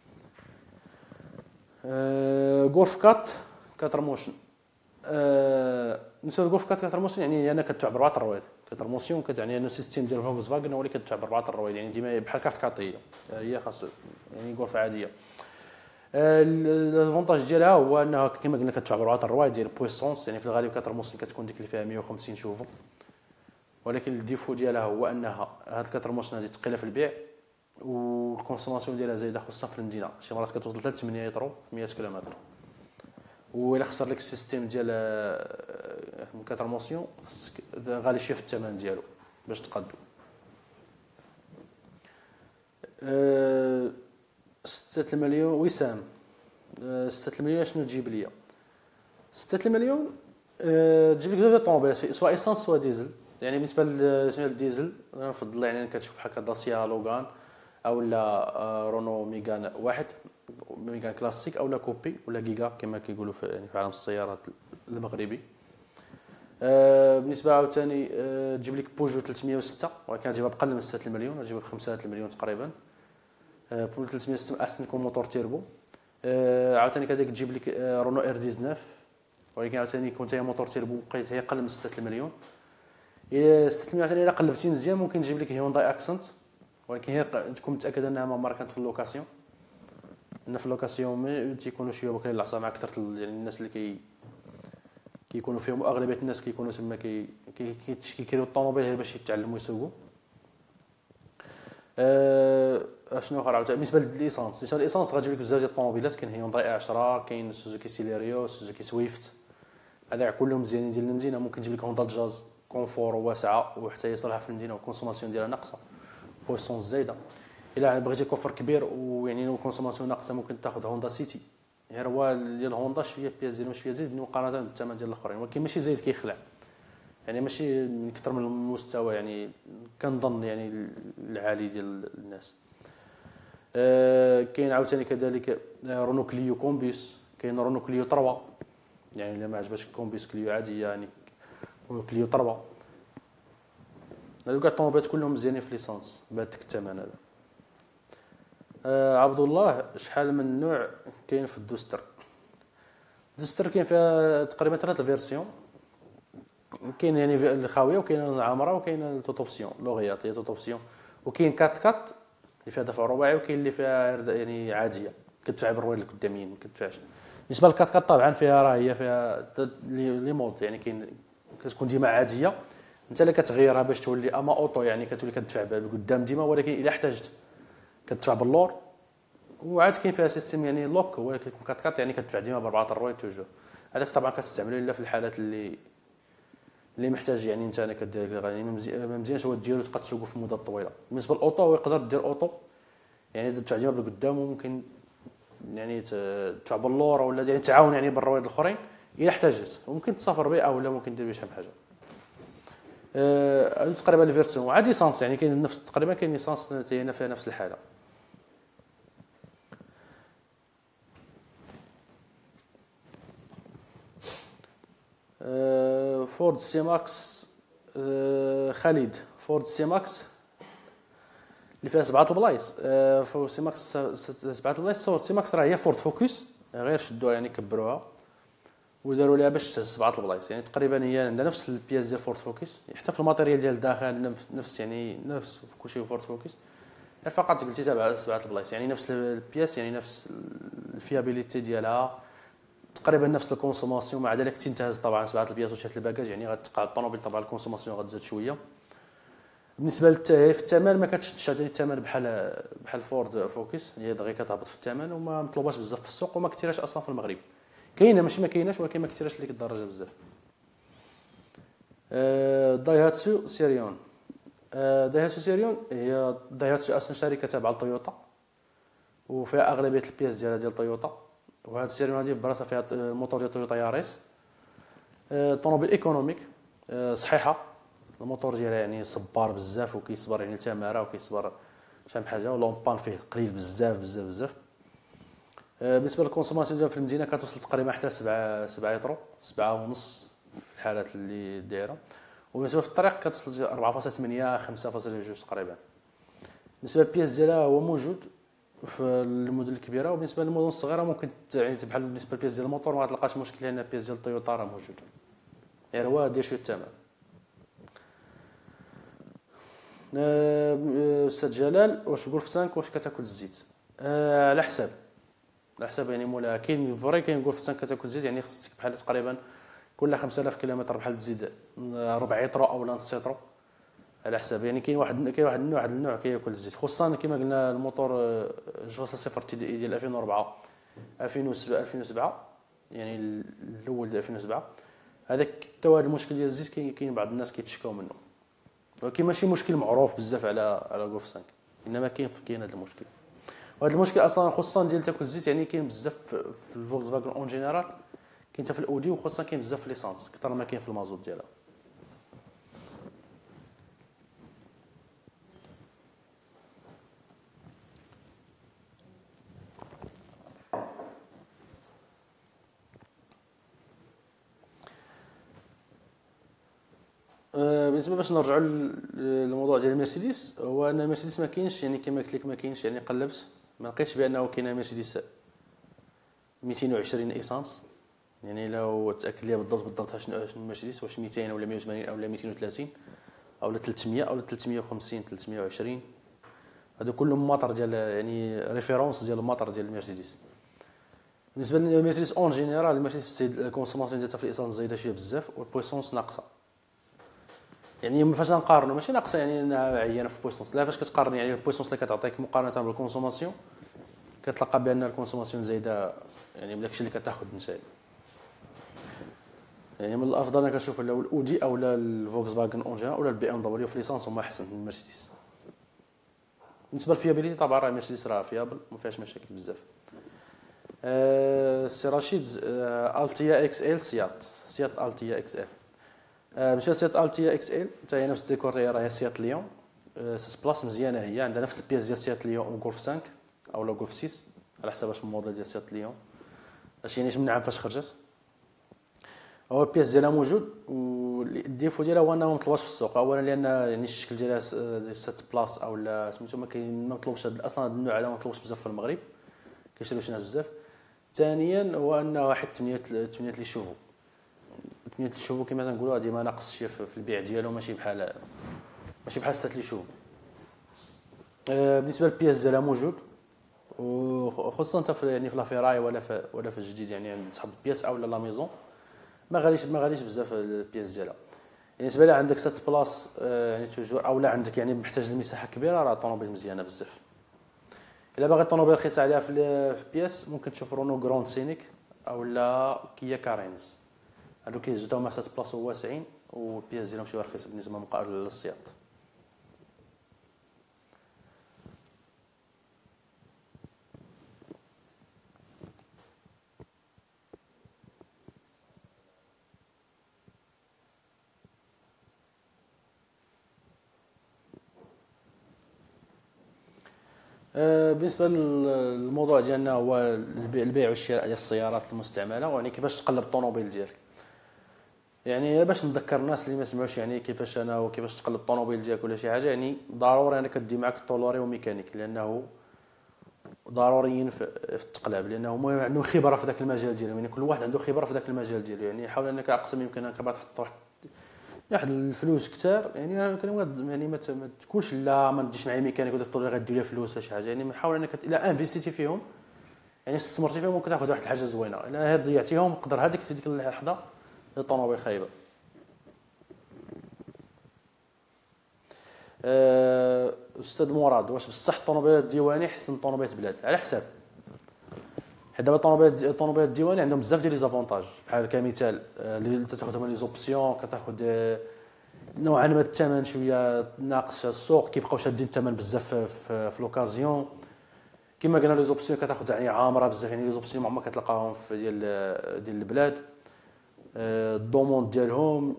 Speaker 1: غولف 4 موشن. بالنسبه للغولف 4 موشن يعني انا كتباع ب4 الرواد. 4 موشن كتعني انه سيستيم ديال فولكس فاغن هو اللي كتباع ب4 الرواد، يعني ديما بحال كارت هي خاص يعني غولف عاديه. الفونتاج ديالها هو انها كما قلنا كتدفع ب4 الرواد ديال بويسونس، يعني في الغالب 4 موسم كتكون ديك اللي فيها 150 شوفو، ولكن الديفو ديالها هو انها هاد 4 موسم هذه ثقيله في البيع، والكونسوماسيون ديالها زايده خصوصا في المدينه، شي مرات كتوصل حتى 8 يطرو في 100 كيلومتر. وإلا خسر لك السيستيم ديال 4 موسيون غالي شويه في الثمن ديالو باش تقادو. 6 المليون وسام. 6 المليون شنو تجيب ليا؟ 6 المليون تجيب لك بزاف طوموبيلات سواء ايسانس سواء ديزل. يعني بالنسبه للديزل انا نفضل يعني كتشوف بحال هكا داسيا لوغان او لا رونو ميغان واحد، ميغان كلاسيك او لا كوبي ولا غيغا كما كيقولوا في يعني في عالم السيارات المغربي. بالنسبه عاوتاني تجيب لك بوجو 306 ولكن تجيبها بقل من 6 المليون، تجيبها ب 5 المليون تقريبا. بوجو 306 احسن يكون موتور تيربو. عاوتاني كذلك تجيب لك رونو ار 19 ولكن عاوتاني يكون حتى موتور تيربو بقيت هي اقل من 6 المليون. 6 المليون عاوتاني الا قلبتي مزيان ممكن تجيب لك هيونداي اكسنت، ولكن هي تكون متاكد انها ما ماركات في اللوكاسيون، ان في اللوكاسيون تيكونوا شويه واكلين العصا مع كثره يعني الناس اللي كيكونوا فيهم، اغلبيه الناس كيكونوا تما كيكريو الطوموبيل غير باش يتعلموا يسوقوا. شنو اخر عاوتاني بالنسبه للإيسانس غتجيب لك بزاف ديال الطوموبيلات، كاين هيونداي 10 كاين سوزوكي سيليريو سوزوكي سويفت، هذا كلهم مزيانين ديال المدينه. ممكن تجيب لك هوندا جاز كونفور واسعه وحتى يصلح في المدينه والكونسوماسيون ديالها ناقصه بويسونس زايده. الا بغيتي كوفر كبير ويعني الكونسوماسيون ناقصه ممكن تاخذ هوندا سيتي، غير هو ديال هوندا شويه بياس ديالو شويه زايد مقارنه بالثمن ديال الاخرين، ولكن ماشي زايد كيخلع، يعني ماشي من اكثر من المستوى يعني كنظن يعني العالي ديال الناس. كاين عاوتاني كذلك رونو كليو كومبيس، كاين رونو كليو 3 يعني الا ما عجباتش كومبيس كليو عاديه يعني رونو كليو 3. هادو كاع الطوموبيلات كلهم مزيانين في ليسانس بهذاك الثمن هذا. عبد الله شحال من نوع كاين في الدوستر؟ الدوستر كاين فيها تقريبا 3 فيرسيون، كاين يعني الخاويه وكاين العامره وكاين توتوبسيون لوغيات هي توتوبسيون، وكاين كات اللي فيها دفع رباعي وكاين اللي فيها يعني عاديه كتدفع بالرويد القداميين ما كتدفعش. بالنسبه للكات طبعا فيها راه هي فيها لي مود، يعني كاين كتكون ديما عاديه انت اللي كتغيرها باش تولي اما اوتو، يعني كتولي كتدفع بالقدام ديما، ولكن اذا احتاجت كتدفع باللور. وعاد كاين فيها سيستم يعني لوك هو كيكون كات يعني كتدفع ديما ب4 الرويد توجور. هذاك طبعا كتستعملو الا في الحالات اللي محتاج يعني انت انا كدير يعني ما مزيانش هو ديالو تبقى تسوقو في مده طويله. بالنسبه للاوتو هو يقدر دير اوتو يعني تدفع ديما بالقدام، وممكن يعني تدفع باللور ولا يعني تعاون يعني بالرويد الاخرين الا احتاجت، وممكن تسافر بها ولا ممكن دير بها شي حاجه. تقريبا الفيرسيون عاد ليسانس يعني كاين نفس تقريبا كاين ليسانس هنا فيها نفس الحاله. فورد سي ماكس خالد، فورد سي ماكس اللي فيها 7 البلايص. فورد سي ماكس 7 البلايص. فورد سي ماكس راه هي فورد فوكس غير شدوها يعني كبروها وداروا ليها باش 7 البلايص، يعني تقريبا هي عندها نفس البياس ديال فورد فوكس، حتى في الماتيريال ديال الداخل نفس يعني نفس كلشي فورد فوكس، فقط قلتي تابع 7 البلايص يعني نفس البياس يعني نفس الفيابيليتي ديالها تقريبا نفس الكونسوماسيون، مع ذلك تنتهز طبعا 7 البياس وشات الباكاج يعني غتقع الطوموبيل طبعا الكونسوماسيون غتزاد شويه. بالنسبه للتهيئه في الثمن ما كتشدش عطيني الثمن بحال فورد فوكس، هي دغيا كتهبط في الثمن وما مطلوباش بزاف في السوق وما كثيراش اصلا في المغرب. كاينه ماشي ما كايناش، ولكن ما كثيراش لديك الدرجه بزاف. دايهاتسو سيريون. دايهاتسو سيريون هي دايهاتسو اصلا شركه تابعه لطويوطا وفيها اغلبيه البياس ديالها ديال طويوطا. وهاد السيريون هادي براسها فيها الموتور ديال طويوطا ياريس. طوموبيل ايكونوميك صحيحه، الموتور ديالها يعني صبار بزاف وكيصبر يعني التماره وكيصبر شحال من حاجه، ولومبان فيه قليل بزاف بزاف بزاف. بالنسبه للكونسوماسيون ديالها في المدينه كتوصل تقريبا حتى 7 يطرو، 7 ونص في الحالات اللي دايره، وبالنسبه في الطريق كتوصل 4.8 5.2 تقريبا. بالنسبه للبياس ديالها هو موجود في المدن الكبيره، وبالنسبه للمدن الصغيره ممكن يعني بحال بالنسبه للبياس ديال الموتور ما غتلقاش مشكل، لان البياس ديال طويوطا راه موجود، غير هو دير شويه الثمن. استاذ جلال، واش غولف 5 واش كتاكل الزيت؟ على حساب يعني مولا كاين فري كاين غولف 5 كتاكل الزيت، يعني خصك بحال تقريبا كل 5000 كيلومتر بحال تزيد ربع يطرو او نص يطرو على حساب. يعني كاين واحد النوع كياكل الزيت، خصوصا كما قلنا الموتور جوصه صفر ابتدائي ديال 2004 2007 يعني الاول ديال 2007. هذاك حتى هذا المشكل ديال الزيت كاين بعض الناس كيتشكاو منه، ولكن ماشي مشكل معروف بزاف على غولف 5، انما كاين هذا المشكل. وهذا المشكل اصلا خصوصا ديال تاكل الزيت يعني كاين بزاف في الفولكس فاغن اون جينيرال، كاين حتى في الاودي، وخصوصا كاين بزاف في ليسانس اكثر ما كاين في المازوت ديالها. بالنسبه باش نرجعوا للموضوع ديال المرسيدس، هو ان المرسيدس ما كاينش يعني كما قلت لك ما كاينش، يعني قلبت ما لقيتش بانه كاينه مرسيدس 220 ايسانس. يعني لو تاكد لي بالضبط شنو المرسيدس، واش 200 ولا 180 او 230 او 300 او 350 320، هادو كلهم ماطر ديال يعني ريفيرونس ديال الماطر ديال المرسيدس. بالنسبه للمرسيدس اون جينيرال، المرسيدس الكونسوماسيون ديالها في الايسانس زايده شويه بزاف والبويسونس ناقصه. يعني فاش نقارنوا ماشي ناقصه يعني انها عيانه في البويسونس، لا فاش كتقارن يعني البويسونس اللي كتعطيك مقارنه بالكونسوماسيون كتلقى بان الكونسوماسيون زايده يعني بداكشي اللي كتاخذ نتايا. يعني من الافضل انا كنشوف لو الاودي او الفولكس فاغن اون جينيرال ولا البي ام دبليو في ليسانس هما احسن من المرسيدس. بالنسبه للفيابيليتي طبعا راه المرسيدس راه فيابل ما فيهاش مشاكل بزاف. سي رشيد، التيا اكس ال سيات التيا اكس ال. بالنسبه لسيات التيا اكس ال حتى هي نفس الديكور، هي سيات ليون سيس بلاس مزيانه، هي عندها نفس البياس ديال سيات ليون وغولف 5 او لا غولف 6 على حسب واش الموديل ديال سيات ليون، هادشي يعني من عام فاش خرجت. هو البياس ديالها موجود، والديفو ديالها هو انها ما مطلوباش في السوق، اولا لان يعني الشكل ديالها سيت بلاس او لا سميتو ما مطلوبش اصلا هذا النوع هذا ما مطلوبش بزاف في المغرب، كيشريو شي ناس بزاف. ثانيا هو انه واحد 8 لي شوفو، 8 لي شوفو كما تنقولوا ديما ناقص شي في البيع ديالو، ماشي بحال 6 لي شوفو. بالنسبه للبياس ديالها موجود، وخصوصا في يعني في لافيراي ولا في الجديد يعني عند صاحب البياس او لا ميزون ما غاليش بزاف البياس ديالها. يعني بالنسبه لها عندك 6 بلاص يعني توجور، او لا عندك يعني محتاج لمساحه كبيره، راه طوموبيل مزيانه بزاف. الا باغي طوموبيل رخيصه عليها في البياس ممكن تشوف رونو غروند سينيك او لا كيا كارينز، هادو كيزيدو مع 6 بلاص واسعين، والبياس ديالهم شويه رخيصه بالنسبه مقارنه للسياط. بالنسبه للموضوع ديالنا هو البيع والشراء ديال السيارات المستعمله، يعني كيفاش تقلب الطوموبيل ديالك. يعني باش نذكر الناس اللي ما سمعوش يعني كيفاش انا وكيفاش تقلب الطوموبيل ديالك ولا شي حاجه، يعني ضروري انك كدي معك طولوري وميكانيك، لانه ضروريين في التقلاب، لانه هما عندهم خبره في ذاك المجال ديالهم، يعني كل واحد عنده خبره في ذاك المجال ديالو. يعني حاول انك اقصى ما يمكن انك تحط واحد الفلوس كثار، يعني كلمه يعني ما تكونش لا ما نديش معايا ميكانيك وداك الطول غادي ليا فلوس ولا شي حاجه. يعني حاول انك الا انفيستيتي فيهم يعني استثمرتي فيهم ممكن تاخذ واحد الحاجه زوينه، الا غير ضيعتيهم تقدر هذيك في ديك اللحظه الطوموبيل خايبه. استاذ مراد، واش بصح الطوموبيلات الديواني احسن من الطوموبيلات البلاد؟ على حساب. حيت دابا الطوموبيلات الديواني عندهم بزاف ديال لي زافونتاج، بحال كمثال اللي تاخذ لي زوبسيون، كتاخذ نوعا ما الثمن شويه ناقص السوق، كيبقاو شادين الثمن بزاف في لوكازيون. كما قلنا لي زوبسيون كتاخذ يعني عامره بزاف، يعني لي زوبسيون ما عمرك كتلقاهم في ديال البلاد. الضمون ديالهم،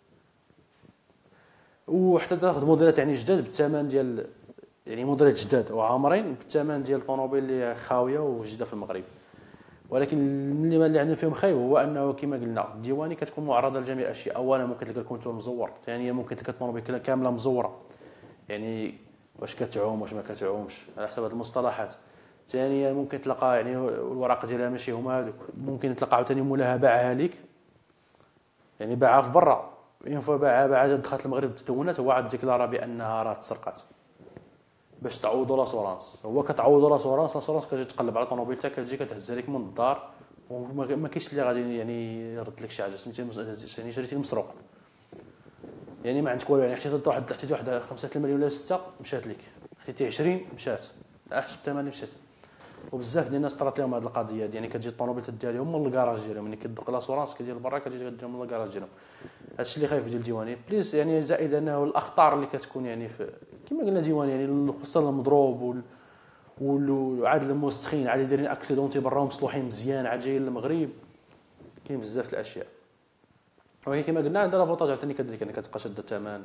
Speaker 1: وحتى تاخذ موديلات يعني جداد بالثمن ديال، يعني موديلات جداد وعامرين بالثمن ديال الطوموبيل اللي خاويه وجديده في المغرب. ولكن اللي عندنا فيهم خايب هو انه كما قلنا الديواني كتكون معرضه لجميع الاشياء. اولا ممكن تلقى الكونتور مزور، ثانيا ممكن تلقى الطوموبيل كامله مزوره، يعني واش كتعوم واش ما كتعومش على حسب هذه المصطلحات. ثانيا ممكن تلقى يعني الوراق ديالها ماشي هما هذوك، ممكن تلقى عاوتاني مولاها باعها ليك، يعني باعها في برا، اون فوا باعها جات دخلت المغرب تدونات، هو عاد ديكلارا بانها راه تسرقات باش تعوضوا لاسورانس. هو كتعوضوا لاسورانس كتجي تقلب على طوموبيلتك، كتجي كتهز لك من الدار، وما كاينش اللي غادي يعني يرد لك شي حاجه، سميتي يعني شريتي المسروق، يعني ما عندك والو. يعني حتى واحد 5 المليون ولا 6 مشات لك، حتى 20 مشات على حسب الثمن اللي مشات. وبزاف ديال الناس طرات لهم هذه القضيه ديال، يعني كتجي الطوموبيل ديالهم من الكراج ديالهم، ملي كتدق لاسورانس كدير برا كتجي كديرهم من الكراج ديالهم. هادشي اللي خايف ديال الديواني بليس، يعني زائد انه الاخطار اللي كتكون يعني في كما قلنا ديواني، يعني خصوصا المضروب وعاد الموسخين عاد دايرين اكسيدونتي برا ومصلوحين مزيان عاد جايين للمغرب، كاين بزاف الاشياء. ولكن كما قلنا عندنا لافونتاج عاوتاني كذلك، يعني كتبقى شاده الثمن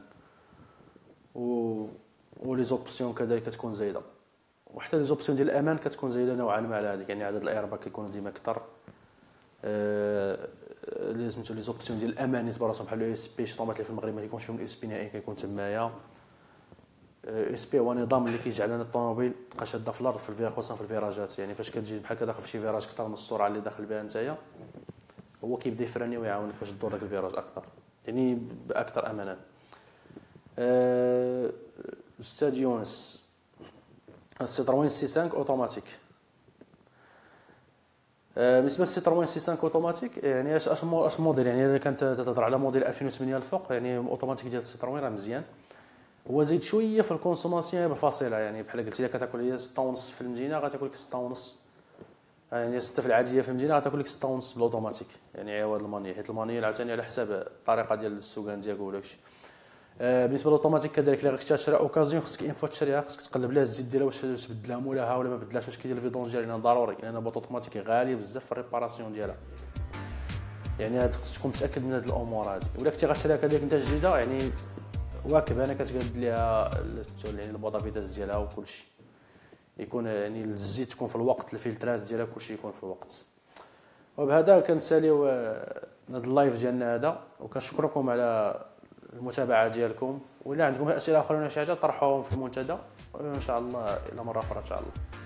Speaker 1: ولي زوبسيون كذلك كتكون زايده، وحتى لي زوبسيون ديال الامان كتكون زايده نوعا ما على هذيك، يعني عدد الايرباك كيكونوا ديما اكثر. اللي سميتو لي زوبسيون ديال الامان تبع راسهم بحال الاس بي، شي طوموبيلات اللي في المغرب ما كيكونش فيهم الاس بي نهائي، كيكون تمايا. اس بي هو نظام اللي كيجعل لنا الطوموبيل تبقى شاده في الارض في خصوصا في الفيراجات، يعني فاش كتجي بحال كداخل في شي فيراج اكثر من السرعه اللي داخل بها نتايا، هو كيبدا يفرني ويعاونك باش تدور داك الفيراج اكثر، يعني باكثر امانا. استاذ يونس، السيتروين سي 5 اوتوماتيك. بالنسبه للسيتروين سي 5 اوتوماتيك، يعني اش موديل، يعني اذا كانت تهضر على موديل 2008 الفوق، يعني اوتوماتيك ديال السيتروين راه مزيان. هو زيد شويه في الكونسوماسيون بالفاصله، يعني بحال قلت لك كتاكل هي 6.5 في المدينه غتاكل لك 6.5، يعني 6 في العاديه في المدينه غتاكل لك 6.5 بالاوتوماتيك، يعني عوض المانيال، حيت المانيال عاوتاني على حساب الطريقه ديال السوقان ديالك وداكشي. بالنسبه للاوتوماتيك كذلك الا غير تشري اوكازيون، خصك اون فوا تشريها خصك تقلب لها الزيت ديالها واش بدلها مولاها ولا ما بدلاش، واش كيدير الفيدون ديالها ضروري، لان البوط اوتوماتيك غالي بزاف في الريباراسيون ديالها، يعني هاد خصك تكون متاكد من هاد الامور هادي. ولا كنتي غتشريها كذلك انت جديده، يعني واكب انا كتقاد ليها يعني البوطه فيتاس ديالها وكلشي يكون، يعني الزيت تكون في الوقت، الفلترات ديالها كلشي يكون في الوقت. وبهذا كنساليو هذا اللايف ديالنا هذا، وكنشكركم على المتابعه ديالكم. وإلا عندكم اسئله اخرى ولا شي حاجه طرحوهم في المنتدى، وان شاء الله الى مره اخرى ان شاء الله.